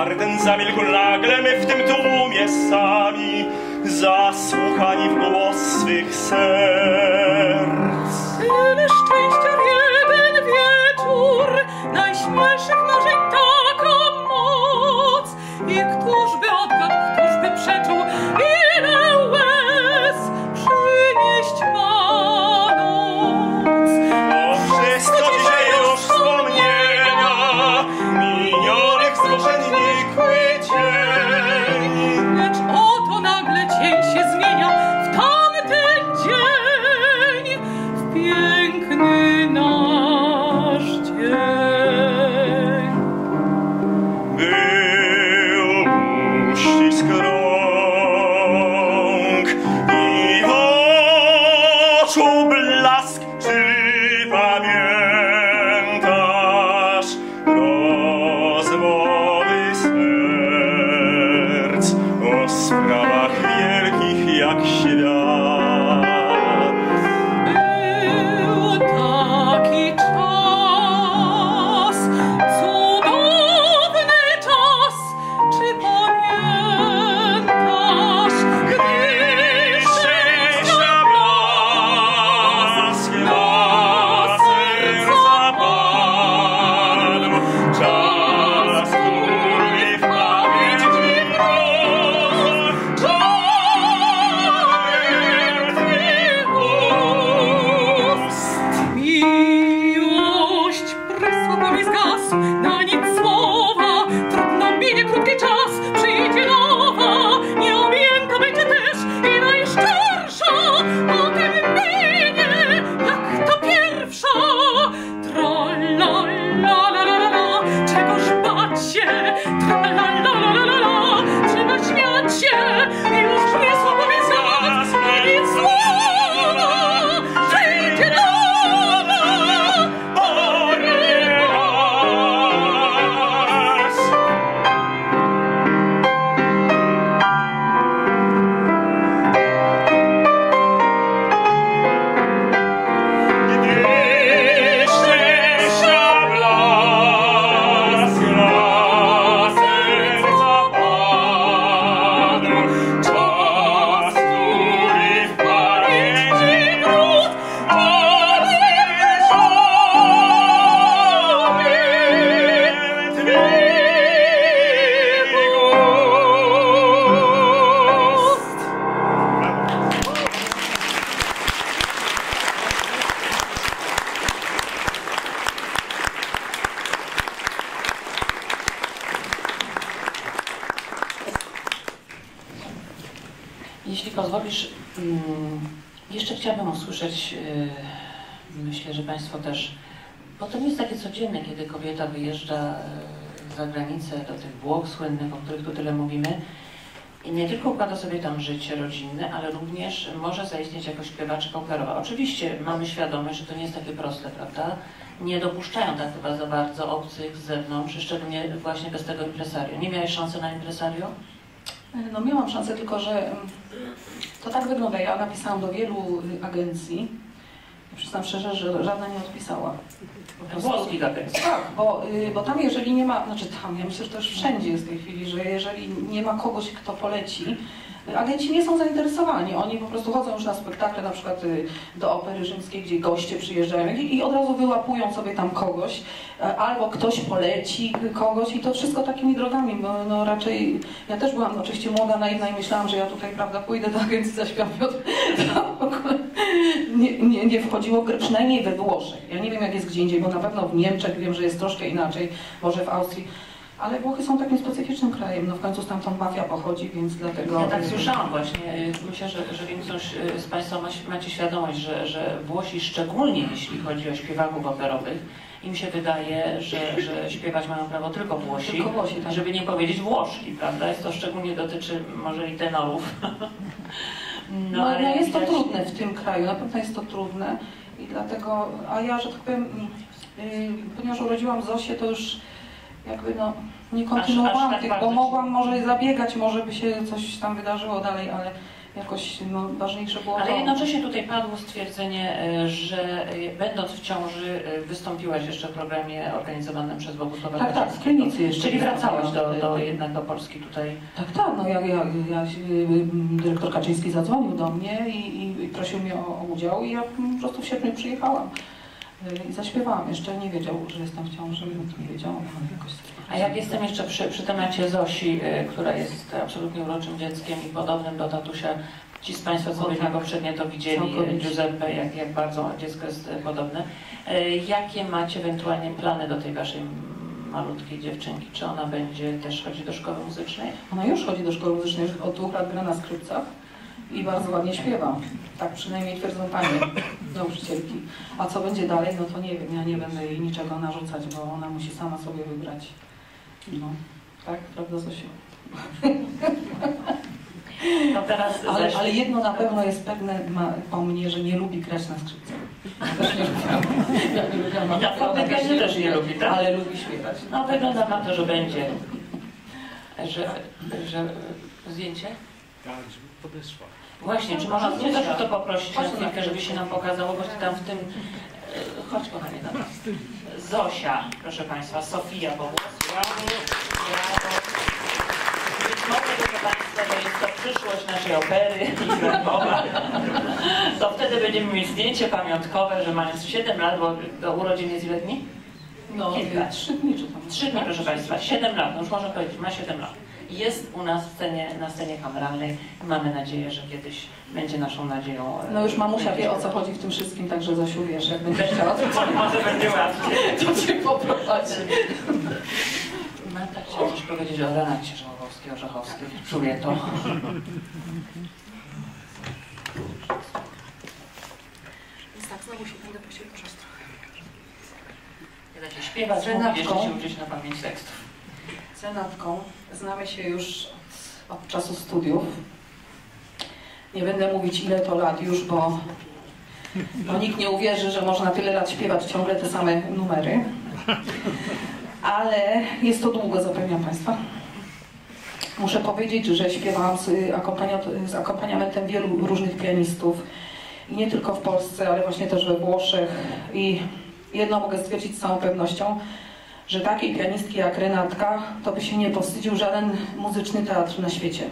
Zwary ten zamilkł nagle, my w tym tłumie sami, zasłuchani w głos swych serc. Tyle szczęścia w jeden wieczór, najśmielszych marzeń taka moc. I któż by odgadł, któż by przeczuł, ile łez przynieść ma noc. O wszystko dzisiaj już wspomnienia, minionych wzruszeń nikły dzień. Lecz oto nagle cień się zmienia w tamten dzień, w piękny nasz dzień. Był uścisk rąk i oczu blask, czy pamiętasz rozmowy serc o sprawach wielkich jak świat? Był taki czas, cudowny czas, czy pamiętasz, gdy Szczęścia blask na serca padł, czas, który w pamięć mi wrósł, czarnych ust. miłość prysła mi zgasł, na nic słowa, trudno minie krótki czas, przyjdzie nowa, nieobjęta będzie też i najszczersza, potem minie, jak ta pierwsza. Tra la la la la la la, czegoż bać się, tra la la la la la la, trzeba śmiać się, miłość prysła mi zgasł, na nic słowa, przyjdzie nowa. Jeśli pozwolisz, mm, jeszcze chciałabym usłyszeć, yy, myślę, że Państwo też, bo to nie jest takie codzienne, kiedy kobieta wyjeżdża yy, za granicę do tych Włoch słynnych, o których tu tyle mówimy, i nie tylko układa sobie tam życie rodzinne, ale również może zaistnieć jako śpiewaczka operowa. Oczywiście mamy świadomość, że to nie jest takie proste, prawda? Nie dopuszczają tak chyba za bardzo obcych z zewnątrz, szczególnie właśnie bez tego impresario. Nie miałeś szansy na impresario? No miałam szansę, tylko że mm, to tak wygląda. Ja napisałam do wielu y, agencji. Przyznam szczerze, że żadna nie odpisała. Włoskich agencji. Tak, bo, y, bo tam jeżeli nie ma, znaczy tam, ja myślę, że to już wszędzie jest w tej chwili, że jeżeli nie ma kogoś, kto poleci, agenci nie są zainteresowani. Oni po prostu chodzą już na spektakle, na przykład y, do Opery Rzymskiej, gdzie goście przyjeżdżają i, i od razu wyłapują sobie tam kogoś, y, albo ktoś poleci kogoś i to wszystko takimi drogami. Bo, no raczej, ja też byłam oczywiście młoda, naiwna i myślałam, że ja tutaj, prawda, pójdę do agencji, zaśpiewam. To w ogóle nie, nie, nie wchodziło, przynajmniej we Włoszech. Ja nie wiem, jak jest gdzie indziej, bo na pewno w Niemczech wiem, że jest troszkę inaczej, może w Austrii. Ale Włochy są takim specyficznym krajem, no w końcu stamtąd mafia pochodzi, więc dlatego... Ja tak słyszałam właśnie. Myślę, że, że większość z Państwa ma, macie świadomość, że, że Włosi, szczególnie jeśli chodzi o śpiewaków operowych, im się wydaje, że, że śpiewać mają prawo tylko Włosi, tylko Włosi, tak. Żeby nie powiedzieć Włoszki, prawda? Jest to szczególnie dotyczy może i tenorów. No, no, no jest to trudne w tym kraju, na pewno jest to trudne i dlatego, a ja, że tak powiem, yy, ponieważ urodziłam Zosię, to już jakby no nie kontynuowałam aż, aż tak tych, bo mogłam może zabiegać, może by się coś tam wydarzyło dalej, ale jakoś no, ważniejsze było Ale to. jednocześnie tutaj padło stwierdzenie, że będąc w ciąży wystąpiłaś jeszcze w programie organizowanym przez Bogusława Tak, tak, w klinicy jeszcze. Czyli wracałaś do, do, jednak do Polski tutaj. Tak, tak, no ja, ja, ja, dyrektor Kaczyński zadzwonił do mnie i, i prosił mnie o, o udział i ja po prostu w sierpniu przyjechałam i zaśpiewałam. Jeszcze nie wiedział, że jestem w ciąży, nie wiedziałam. Jakoś A jak jestem jeszcze przy, przy temacie Zosi, y, która jest absolutnie uroczym dzieckiem i podobnym do tatusia, ci z Państwa, co byli poprzednio to widzieli, Giuseppe, jak, jak bardzo dziecko jest podobne. Y, jakie macie ewentualnie plany do tej Waszej malutkiej dziewczynki? Czy ona będzie też chodzi do szkoły muzycznej? Ona już chodzi do szkoły muzycznej, już od dwóch lat gra na skrzypcach i bardzo ładnie śpiewa. Tak przynajmniej twierdzą panie nauczycielki. A co będzie dalej, no to nie wiem, ja nie będę jej niczego narzucać, bo ona musi sama sobie wybrać. No, tak, prawda, Zosiu? No teraz ale, ale jedno na pewno jest pewne ma, po mnie, że nie lubi grać na skrzypcach. Ja też nie lubiłam. Ja nie lubiłam. Ja fortepianie też nie lubi, tak? Ale lubi śpiewać. No wygląda na to, że będzie. Że, że zdjęcie? Tak, żeby podeszła. Właśnie, czy można mnie zawsze to poprosić na chwilkę, żeby się nam pokazało, bo tam w tym... Chodź kochanie, dobra. Zosia, proszę Państwa, Sofia Bogusław. Być może, proszę Państwa, to jest to przyszłość naszej opery i Krakowa. To wtedy będziemy mieć zdjęcie pamiątkowe, że mając siedem lat, bo do urodzin jest ile dni? No, kilka. trzy dni czy tam. Trzy dni, proszę Państwa, siedem lat, no już można powiedzieć, ma siedem lat. Jest u nas w scenie, na scenie kameralnej i mamy nadzieję, że kiedyś będzie naszą nadzieją. No już mamusia wie, o co chodzi w tym wszystkim, także Zosiu, wiesz, jak będziesz chciała, to może będzie łatwiej. to cię poprowadzi. Marta chciała coś powiedzieć o Renacie Żałowskiej-Orzechowskiej. Czuję to. Więc tak, znowu się będę prosić o czas trochę. Nie da się śpiewać, mówić, jeszcze się uczyć na pamięć tekstów. Z Renatką znamy się już od, od czasu studiów. Nie będę mówić, ile to lat już, bo, bo nikt nie uwierzy, że można tyle lat śpiewać ciągle te same numery. Ale jest to długo, zapewniam Państwa. Muszę powiedzieć, że śpiewałam z, akompania- z akompaniamentem wielu różnych pianistów. I nie tylko w Polsce, ale właśnie też we Włoszech. I jedno mogę stwierdzić z całą pewnością, że takiej pianistki jak Renatka, to by się nie powstydził żaden muzyczny teatr na świecie.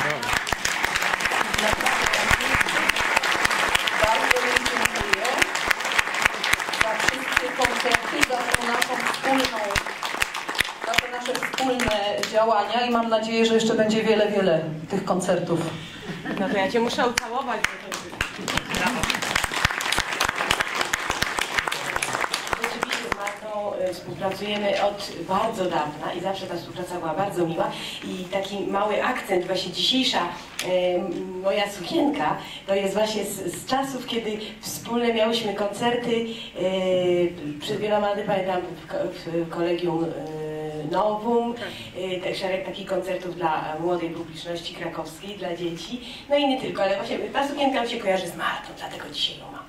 Bardzo mi dziękuję za wszystkie koncerty, za tą naszą wspólną, za te nasze wspólne działania i mam nadzieję, że jeszcze będzie wiele, wiele tych koncertów. No to ja Cię muszę ucałować. Bo to... Brawo. Rzeczywiście z Martą współpracujemy od bardzo dawna i zawsze ta współpraca była bardzo miła i taki mały akcent, właśnie dzisiejsza e, moja sukienka, to jest właśnie z, z czasów, kiedy wspólnie miałyśmy koncerty e, przed wieloma laty, pamiętam w, w kolegium e, Novum, tak. szereg takich koncertów dla młodej publiczności krakowskiej, dla dzieci, no i nie tylko, ale właśnie ta sukienka mi się kojarzy z Martą, dlatego dzisiaj ją mam.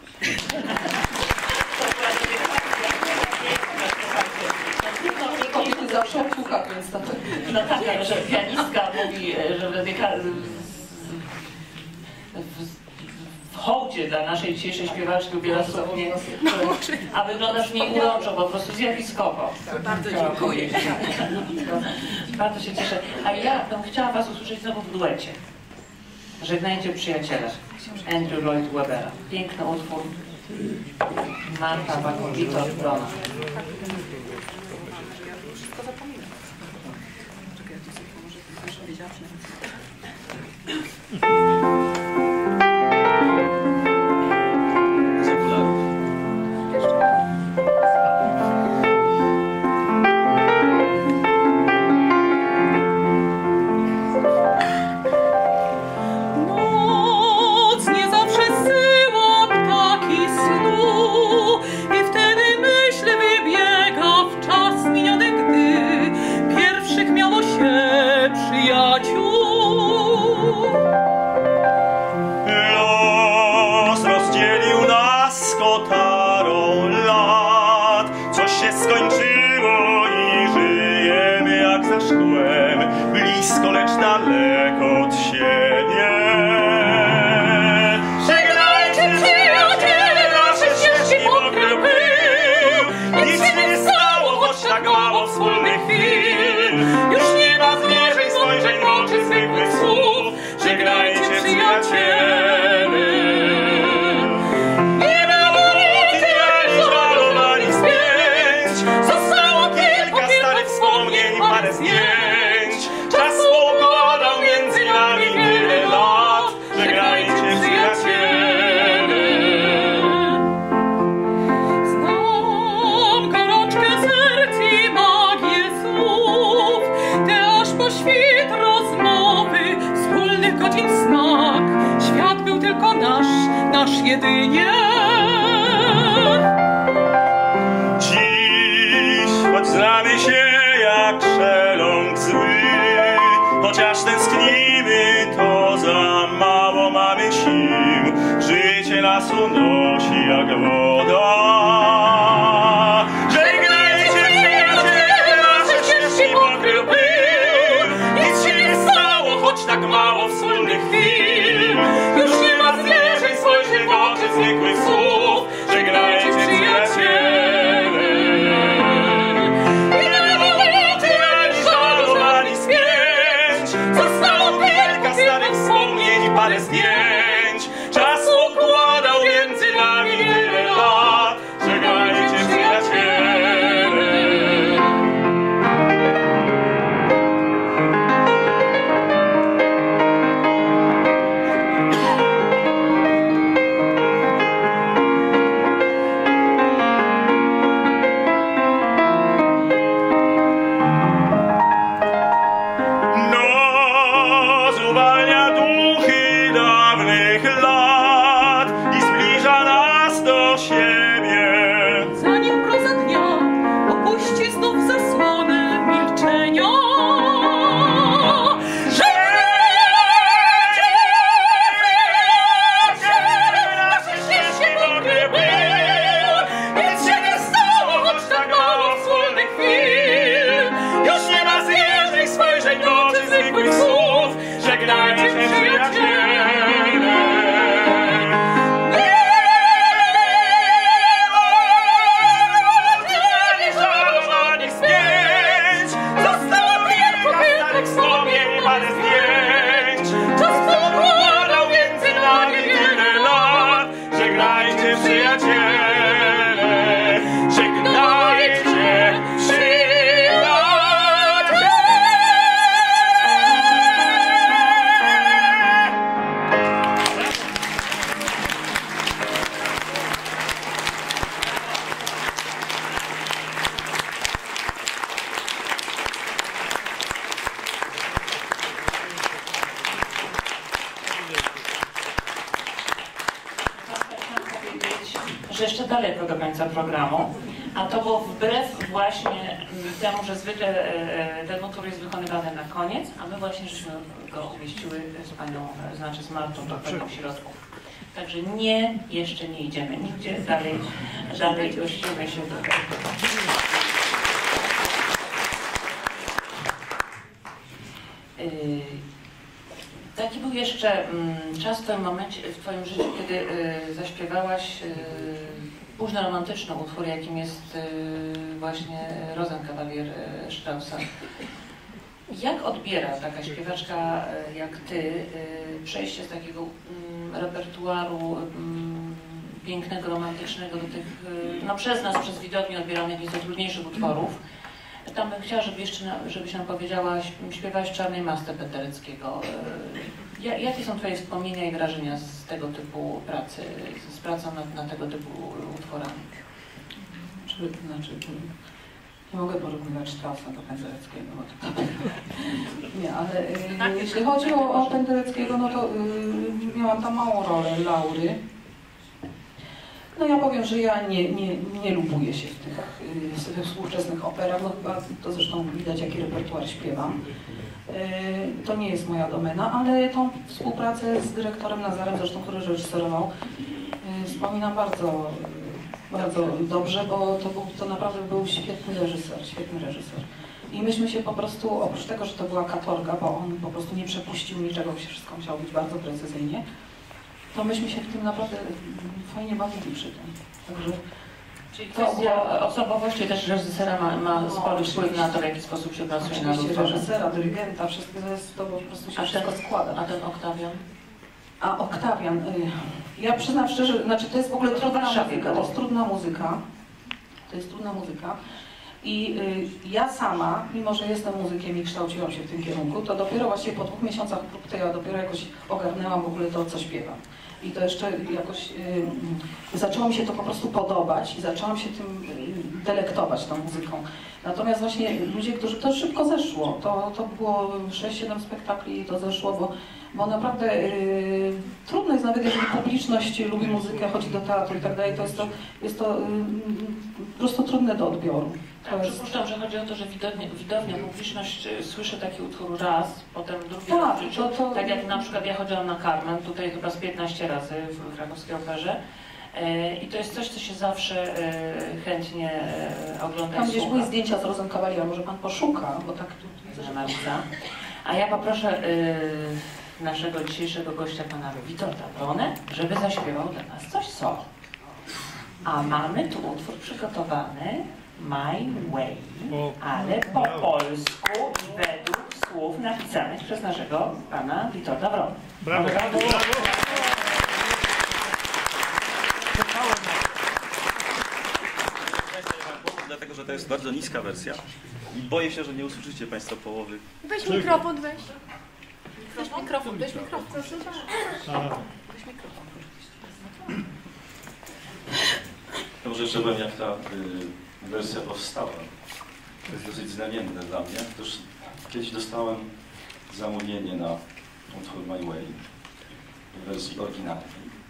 Zawsze odsłucha, więc to... No tak, ale że pianistka mówi, że w hołdzie dla naszej dzisiejszej śpiewaczki ubiera suknię, a wyglądasz mniej uroczo, po prostu zjawiskowo. Bardzo dziękuję. Bardzo się cieszę. A ja bym chciała Was usłyszeć znowu w duecie. Żegnajcie przyjaciele. Andrew Lloyd Webbera. Piękny utwór. Marta Bakowicz-Brona. Wszystko zapominam. Czekaj, ja tu sobie pomoże, to już wiedziałam, Los rozdzielił nas kotarą lat, coś się skończyło i żyjemy jak za szkłem, blisko lecz daleko od siebie. rozmowy, wspólnych godzin smak. Świat był tylko nasz, nasz jedynie. Dziś, choć znamy się jak szeląg zły, chociaż tęsknimy, to za mało mamy sił. Życie nas unosi jak woda. Żegnajcie, przyjaciele, nasze ścieżki pokrył pył. Nic się nie stało, choć tak mało wspólnych chwil. Już nie ma zwierzeń, spojrzeć w oczy zwykłych słów. Żegnajcie, przyjaciele. I na minuty, ani żalu, ani spięć. Zostało kilka starych wspomnień i parę zdjęć. Czas układał między nami tyle lat. Żegnajcie, przyjaciele. Noc uwalnia duchy dawnych lat i zbliża nas do siebie. Zanim groza dnia opuści znów zasłonę milczenia. Żegnajcie, przyjaciele, nasze ścieżki mokry pył. Nic się nie stało, choć tak mało wspólnych chwil. Już nie ma zwierzeń, spojrzeń w oczy zwykłych słów. Żegnajcie, przyjaciele. Nie ma ani żalu, ani spięć. Zostało kilka starych wspomnień i parę zdjęć. Czas pokładał między nami tyle lat. Żegnajcie, przyjaciele. Żegnajcie, przyjaciele. Chciałam powiedzieć, że jeszcze daleko do końca programu, a to było wbrew właśnie temu, że zwykle e, ten utwór jest wykonywany na koniec, a my właśnie żeśmy go umieściły z panią, e, znaczy z Martą do tego środku. Także nie, jeszcze nie idziemy nigdzie, dalej, dalej gościmy się do tego. Yy, Taki był jeszcze mm, czas w twoim momencie, w twoim życiu, kiedy y, zaśpiewałaś y, późno-romantyczny utwór, jakim jest y, właśnie Rosenkavalier y, Straussa. Jak odbiera taka śpiewaczka y, jak ty y, przejście z takiego y, repertuaru y, pięknego, romantycznego do tych, y, no przez nas, przez widownię odbieranych nieco trudniejszych utworów? Tam bym chciała, żeby jeszcze, żebyś nam powiedziała, śpiewałaś Czarnej Masce Pendereckiego. Ja, jakie są twoje wspomnienia i wrażenia z tego typu pracy, z, z pracą nad, nad tego typu utworami? Czy, znaczy, nie mogę porównywać Straussa do Pendereckiego. Nie, ale y, jeśli chodzi o, o Pendereckiego, no to y, miałam tam małą rolę Laury. No ja powiem, że ja nie, nie, nie lubuję się w tych y, we współczesnych operach, no chyba to zresztą widać, jaki repertuar śpiewam. Y, to nie jest moja domena, ale tą współpracę z dyrektorem Nazarem, zresztą który reżyserował, y, wspominam bardzo, bardzo dobrze, bo to, był, to naprawdę był świetny reżyser, świetny reżyser. I myśmy się po prostu, oprócz tego, że to była katorga, bo on po prostu nie przepuścił niczego, wszystko musiało być bardzo precyzyjnie, to myśmy się w tym naprawdę fajnie bawili przy tym. Także czyli kwestia osobowości też reżysera ma, ma spory wpływ na to, w jaki sposób się pracuje na oczywiście utworze. reżysera, dyrygenta, wszystko to, jest, to po prostu się A wszystko ten, składa. a ten Oktawian? A Oktawian, y, ja przyznam szczerze, znaczy to jest w ogóle trudna Warszawie muzyka, to było. jest trudna muzyka, to jest trudna muzyka. I y, ja sama, mimo że jestem muzykiem i kształciłam się w tym kierunku, to dopiero właśnie po dwóch miesiącach prób to ja dopiero jakoś ogarnęłam w ogóle to, co śpiewam. I to jeszcze jakoś y, zaczęło mi się to po prostu podobać i zaczęłam się tym y, delektować tą muzyką. Natomiast właśnie ludzie, którzy to szybko zeszło, to, to było sześć siedem spektakli i to zeszło, bo, bo naprawdę yy, trudno jest, nawet jeżeli publiczność lubi muzykę, chodzi do teatru i tak dalej, to jest to, jest to yy, po prostu trudne do odbioru. Tak, przypuszczam, że chodzi o to, że widownia, widownia publiczność y, słyszy taki utwór raz, potem drugi Tak, raz w życiu. to- to- Tak jak na przykład ja chodziłam na Carmen, tutaj chyba z piętnaście razy w krakowskiej operze. Y, I to jest coś, co się zawsze y, chętnie y, ogląda Tam i gdzieś słucha. były zdjęcia z Rosenkavaliera, może pan poszuka, bo tak tu widzę, że... Analiza. A ja poproszę y, naszego dzisiejszego gościa, pana Witolda Bronę, żeby zaśpiewał dla nas coś solo. A mamy tu utwór przygotowany, My Way, ale po polsku i według słów napisanych przez naszego pana Witolda Brona. Brawo, brawo, brawo. Dlatego, że to jest bardzo niska wersja i boję się, że nie usłyszycie Państwo połowy. Weź mikrofon, weź. Weź mikrofon, weź mikrofon. Proszę bardzo. Weź mikrofon. To może jeszcze powiem, jak ta y, wersja powstała. To jest dosyć znamienne dla mnie. Otóż kiedyś dostałem zamówienie na utwór My Way w wersji oryginalnej.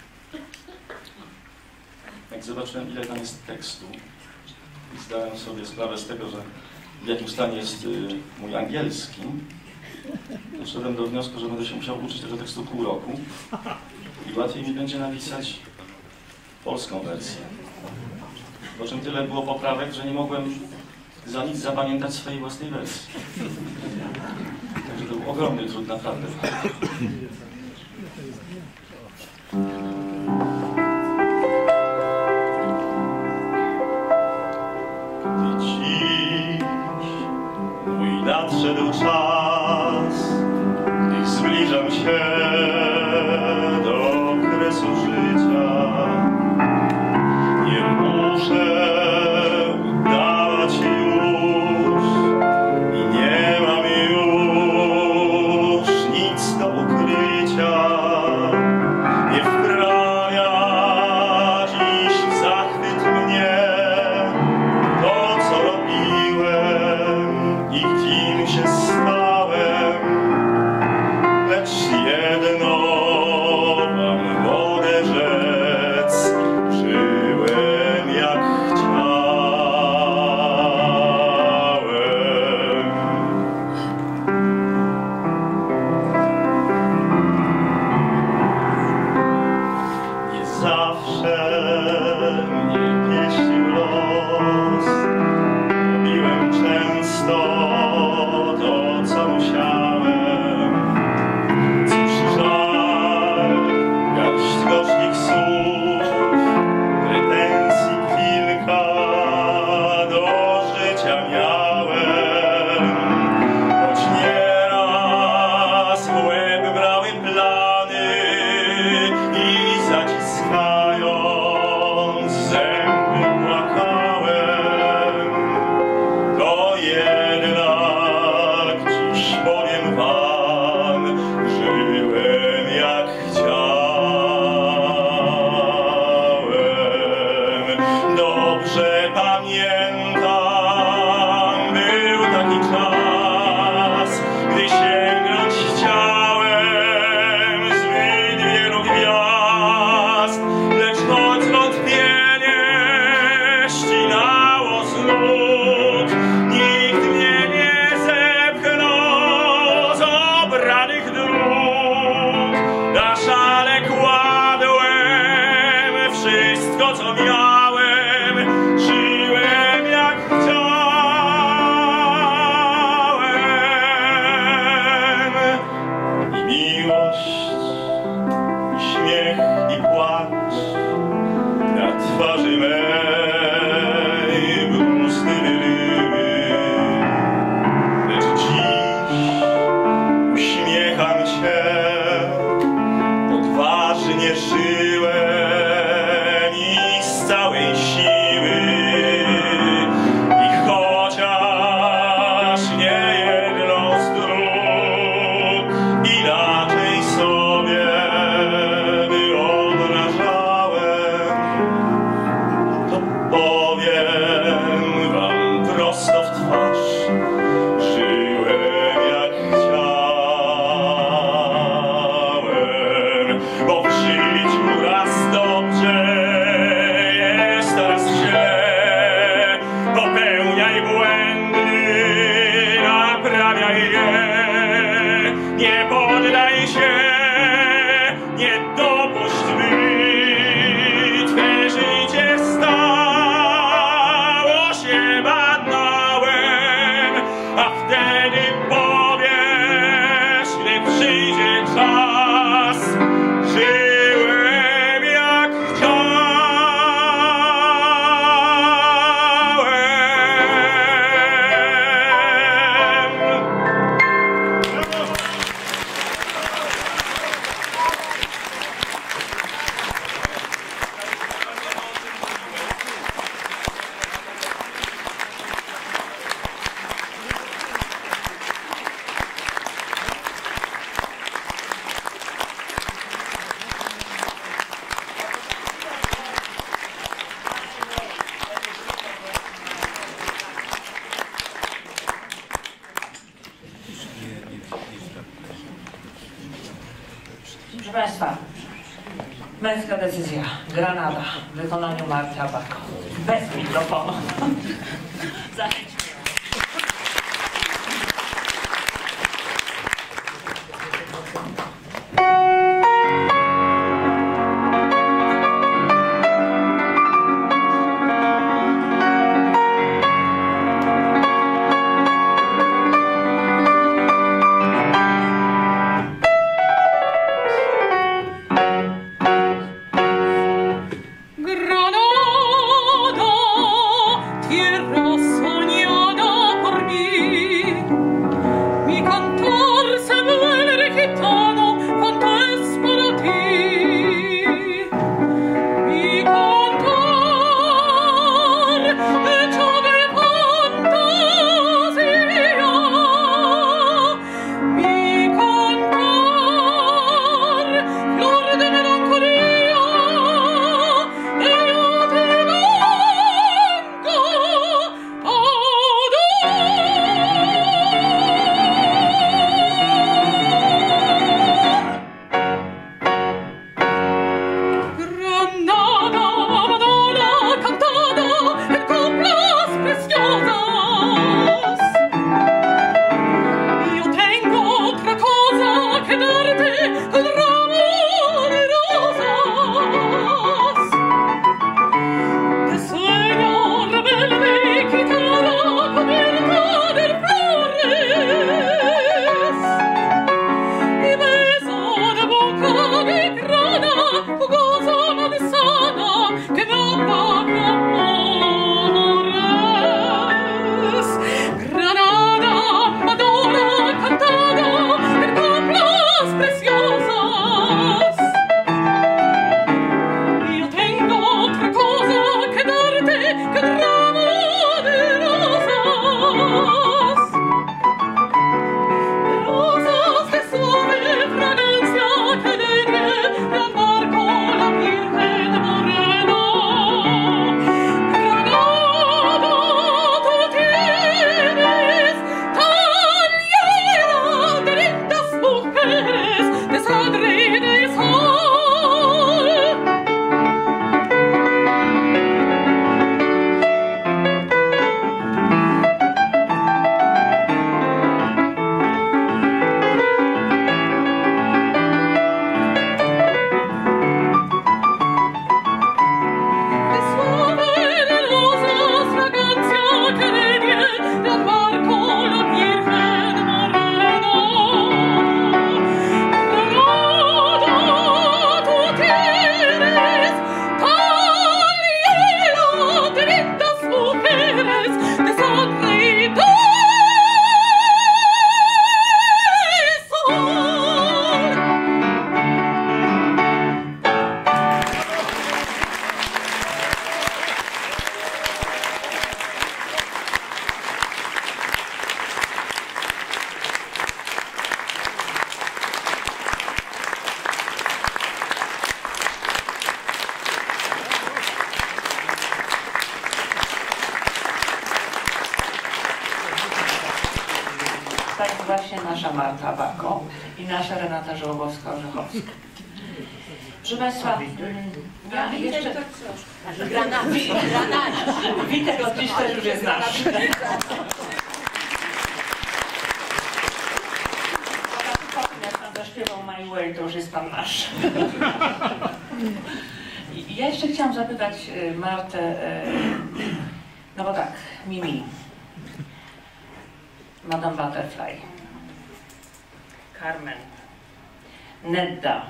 Jak zobaczyłem, ile tam jest tekstu, zdałem sobie sprawę z tego, że w jakim stanie jest y, mój angielski, doszedłem do wniosku, że będę się musiał uczyć tego tekstu pół roku i łatwiej mi będzie napisać polską wersję. Po czym tyle było poprawek, że nie mogłem za nic zapamiętać swojej własnej wersji. Także to był ogromny trud, naprawdę. Gdy dziś mój nadszedł czas, gdy zbliżam się do kresu życia, nie muszę udawać już i nie mam już nic do ukrycia. Nie wprawia dziś w zachwyt mnie to, co robiłem i kim się stałem, lecz jedno wam mogę rzec, żyłem jak chciałem. Nie zawsze mnie pieścił los, robiłem często to, co musiałem. Cóż żal, garść gorzkich słów, pretensji kilka do życia miałem, choć nieraz w łeb brały plany i zaciskając zęby płakałem. To jednak dziś powiem wam, żyłem jak chciałem. Dobrze pamiętam, był taki czas, gdy sięgnąć chciałem zbyt wielu gwiazd, lecz choć wątpienie ścinało z nóg, nikt mnie nie zepchnął z obranych dróg. Na szale kładłem wszystko, co miałem, żyłem jak chciałem. I miłość, i śmiech, i płacz na twarzy mej błąstliwy, lecz dziś uśmiecham się, odważnie żyłem i z całej się, nie dopuść by Twe życie stało się banałem, a wtedy powiesz, gdy przyjdzie czas, żyłem jak Proszę Państwa, męska decyzja, Granada w wykonaniu Marty Abako. Bez mikrofonu. Zachęćmy. Granada, tierra soñada por mí. Mi cantor se vuelve gitano cuando es para ti. Mi cantor hecho de fantasía. Mi cantor, flor de melancolía. E io ti vengo ad Granada, Madonna, cantada en coplas preciosas. Io tengo otra cosa que darte, un ramo de rosas. Te sueño rebelde guitarra cubierta de flores y beso de boca de grana jugosa manzana que me apaga amores. Granada, Madonna, cantada en coplas preciosas. Io tengo otra cosa que darte que un ramo de rosas. De rosas de suave fragancia que alegre me embarcó la Virgen Morena. Granada, tú tienes tan llena de lindas mujeres, de sangre y de sol. De suave de rosas fragancia que le die de embarco la Virgen Morena. Granada, tú tienes tan llena de lindas mujeres, de sangre y de sol. To jest właśnie nasza Marta Abako i nasza Renata Żołobowska-Orzechowska. Proszę Państwa, mm, ja jeszcze... Granada, Granada. Witek od dziś też już jest nasz. Jak tam zaśpiewa zaśpiewał My Way, to już jest pan nasz. I ja jeszcze chciałam zapytać Martę, no bo tak, Mimi, Madame Butterfly, Carmen, Nedda.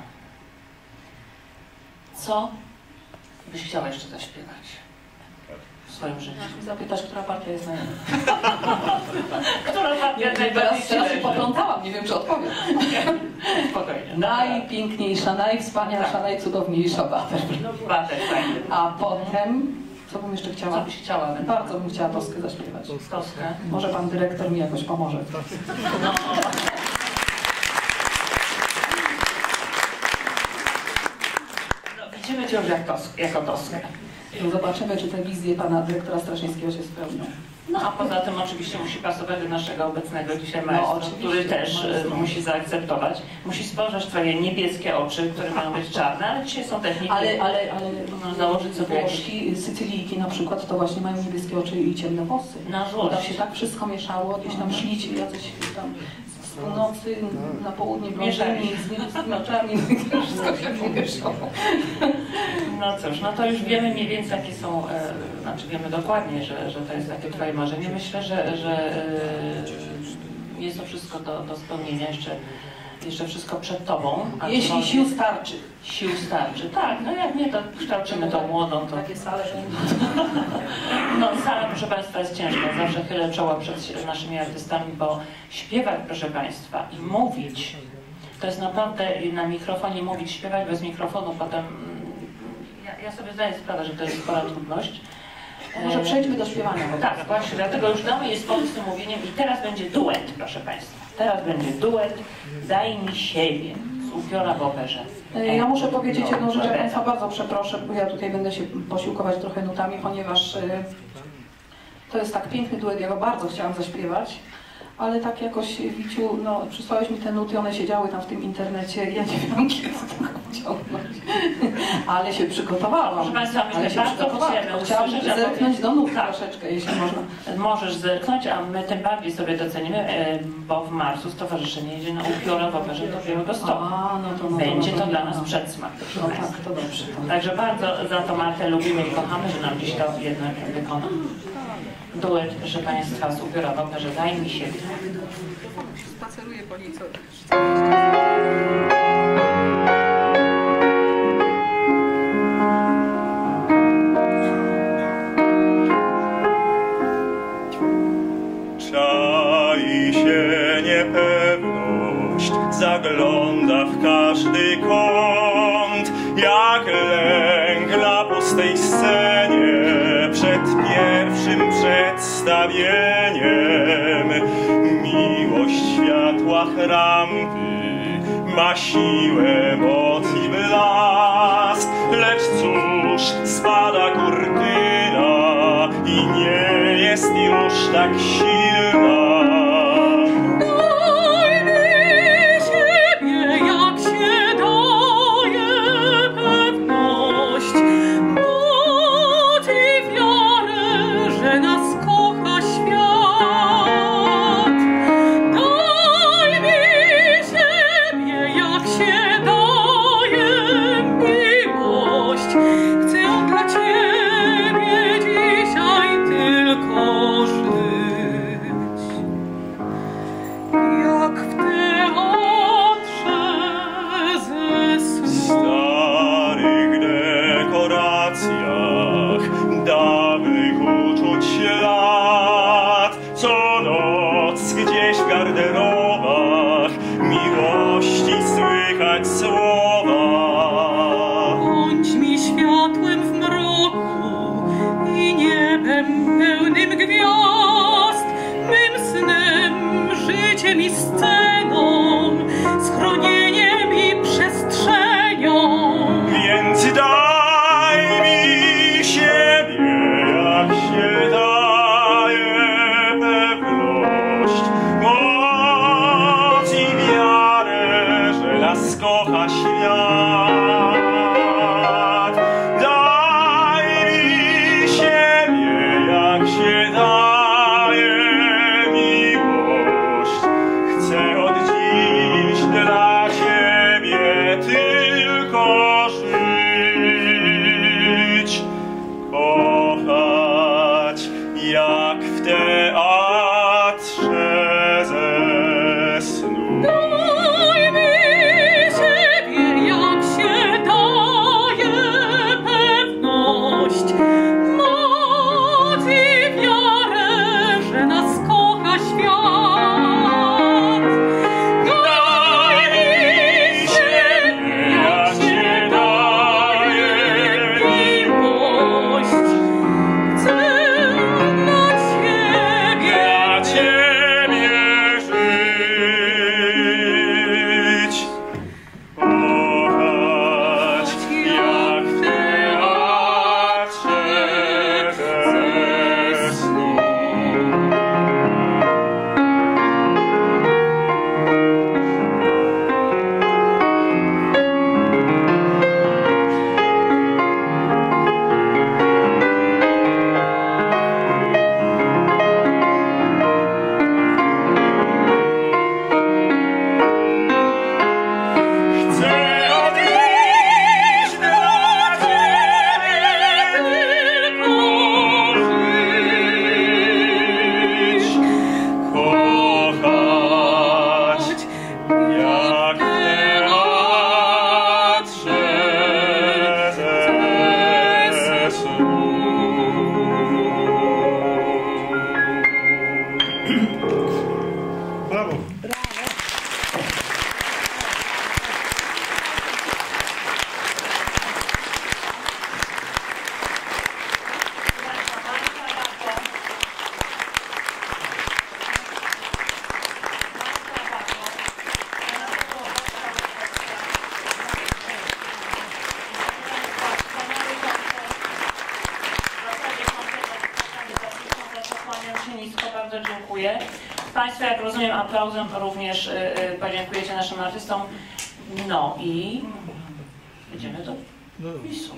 Co byś chciała jeszcze zaśpiewać w swoim życiu? Zapytasz, która partia jest najlepsza. Która partia Teraz, teraz się poplątałam, nie wiem, czy odpowiem. Spokojnie. Najpiękniejsza, najwspanialsza, najcudowniejsza Butterfly. Butterfly. A potem, co bym jeszcze Co chciała? byś chciała? Bardzo bym chciała Toskę zaśpiewać. Toskę. Może pan dyrektor mi jakoś pomoże. No. No, widzimy cię już jak tos jako Toskę. Zobaczymy, czy te wizje pana dyrektora Straszyńskiego się spełnią. No a poza tym oczywiście musi pasować do naszego obecnego dzisiaj No, maestro, oczywiście, który też maestro. e, musi zaakceptować. Musi spojrzeć twoje niebieskie oczy, które mają być czarne, ale dzisiaj są techniki. Ale, ale, ale No, założyć sobie Włoszki, Sycylijki na przykład, to właśnie mają niebieskie oczy i ciemne włosy. Na Bo złość. tam się tak wszystko mieszało, gdzieś tam szli ci jacyś tam z północy na południe blondyni, z niebieskimi oczami, to wszystko się mieszało. No cóż, no to już wiemy mniej więcej jakie są, e, znaczy wiemy dokładnie, że, że to jest takie twoje marzenie. Myślę, że, że e, jest to wszystko do, do spełnienia, jeszcze, jeszcze wszystko przed tobą. A Jeśli to- sił starczy. Sił starczy, tak, no jak nie, to kształcimy tą młodą, to... Takie sale. No sala, proszę Państwa, jest ciężka. Zawsze chylę czoła przed naszymi artystami, bo śpiewać, proszę Państwa, i mówić, to jest naprawdę na mikrofonie mówić, śpiewać bez mikrofonu, potem... Ja, ja sobie zdaję sprawę, że to jest spora trudność. Może przejdźmy do śpiewania. E, Tak, właśnie, dlatego już damy jej spokój z tym mówieniem i teraz będzie duet, proszę Państwa. Teraz będzie duet Daj mi siebie z upiora w operze. Ja muszę powiedzieć jedną rzecz, ja Państwa bardzo przeproszę, bo ja tutaj będę się posiłkować trochę nutami, ponieważ y, to jest tak piękny duet, ja go bardzo chciałam zaśpiewać, ale tak jakoś, Wiciu, no przysłałeś mi te nuty, one siedziały tam w tym internecie, ja nie wiem, kiedy tego wyciągnąć, ale się przygotowałam. Proszę Państwa, ale myśmy się bardzo przygotowałam. chcemy Chciałam usłyszeć, a zerknąć do nut tak. troszeczkę, jeśli można. Możesz zerknąć, a my tym bardziej sobie docenimy, e, bo w marcu stowarzyszenie jedzie na upiora w operze do Białego Stoku. A, no to, no to, Będzie no to dla no. nas przedsmak, proszę No Państwa. tak, to dobrze. To. Także bardzo za to Martę lubimy i kochamy, że nam dziś to jednak wykona. Duet, proszę Państwa, z upiora w operze Daj mi siebie. Spaceruję po niej co. Czai się niepewność, zagląda w każdy kąt, jak lęk na pustej scenie przed pierwszym przedstawieniem. Miłość w światłach rampy ma siłę, moc i blask, lecz cóż, spada kurtyna i nie jest już tak silna. Daj mi siebie, jak się daje pewność, moc i wiarę, że nas kocha świat. Daj mi siebie, jak się daje miłość, chcę dla Ciebie dzisiaj tylko żyć. Jak w teatrze ze W snu. starych dekoracjach dawnych uczuć lat, co noc gdzieś w garderobach miłości słychać słowa. Bądź mi światłem w mroku i niebem pełnym gwiazd, mym snem, życiem i sceną, schronieniem i przestrzenią. Więc daj mi siebie, jak się daje pewność, moc i wiarę, że nas kocha świat. Daj mi siebie, jak się daje miłość, chcę od dziś dla Ciebie Państwo, jak rozumiem, aplauzem również y, y, podziękujecie naszym artystom. No i idziemy do wisu.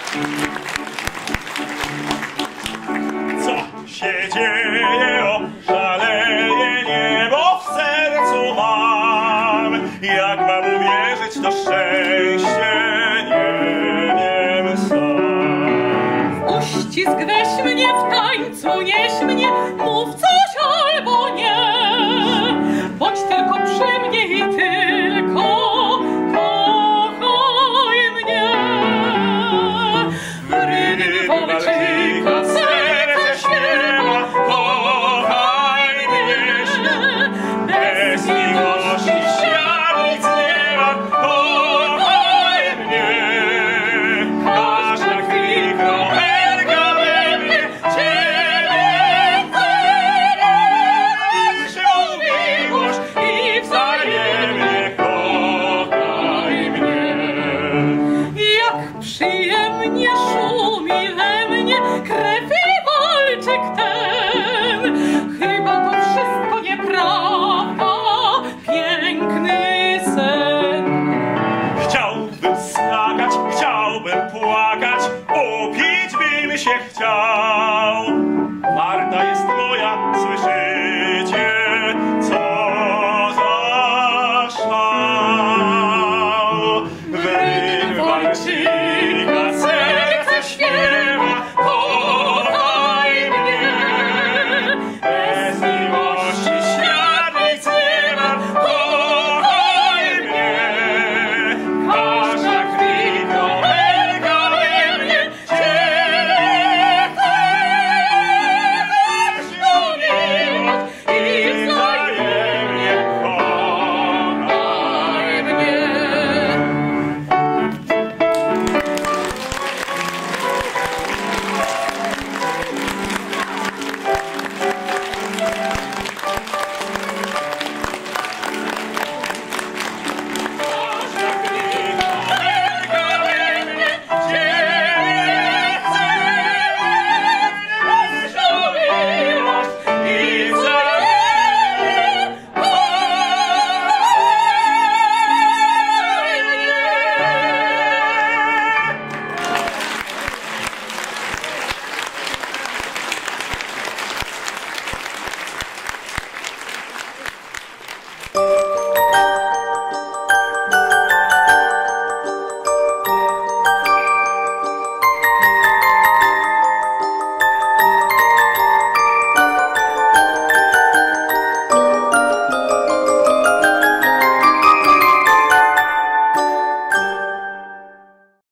Co się dzieje, o,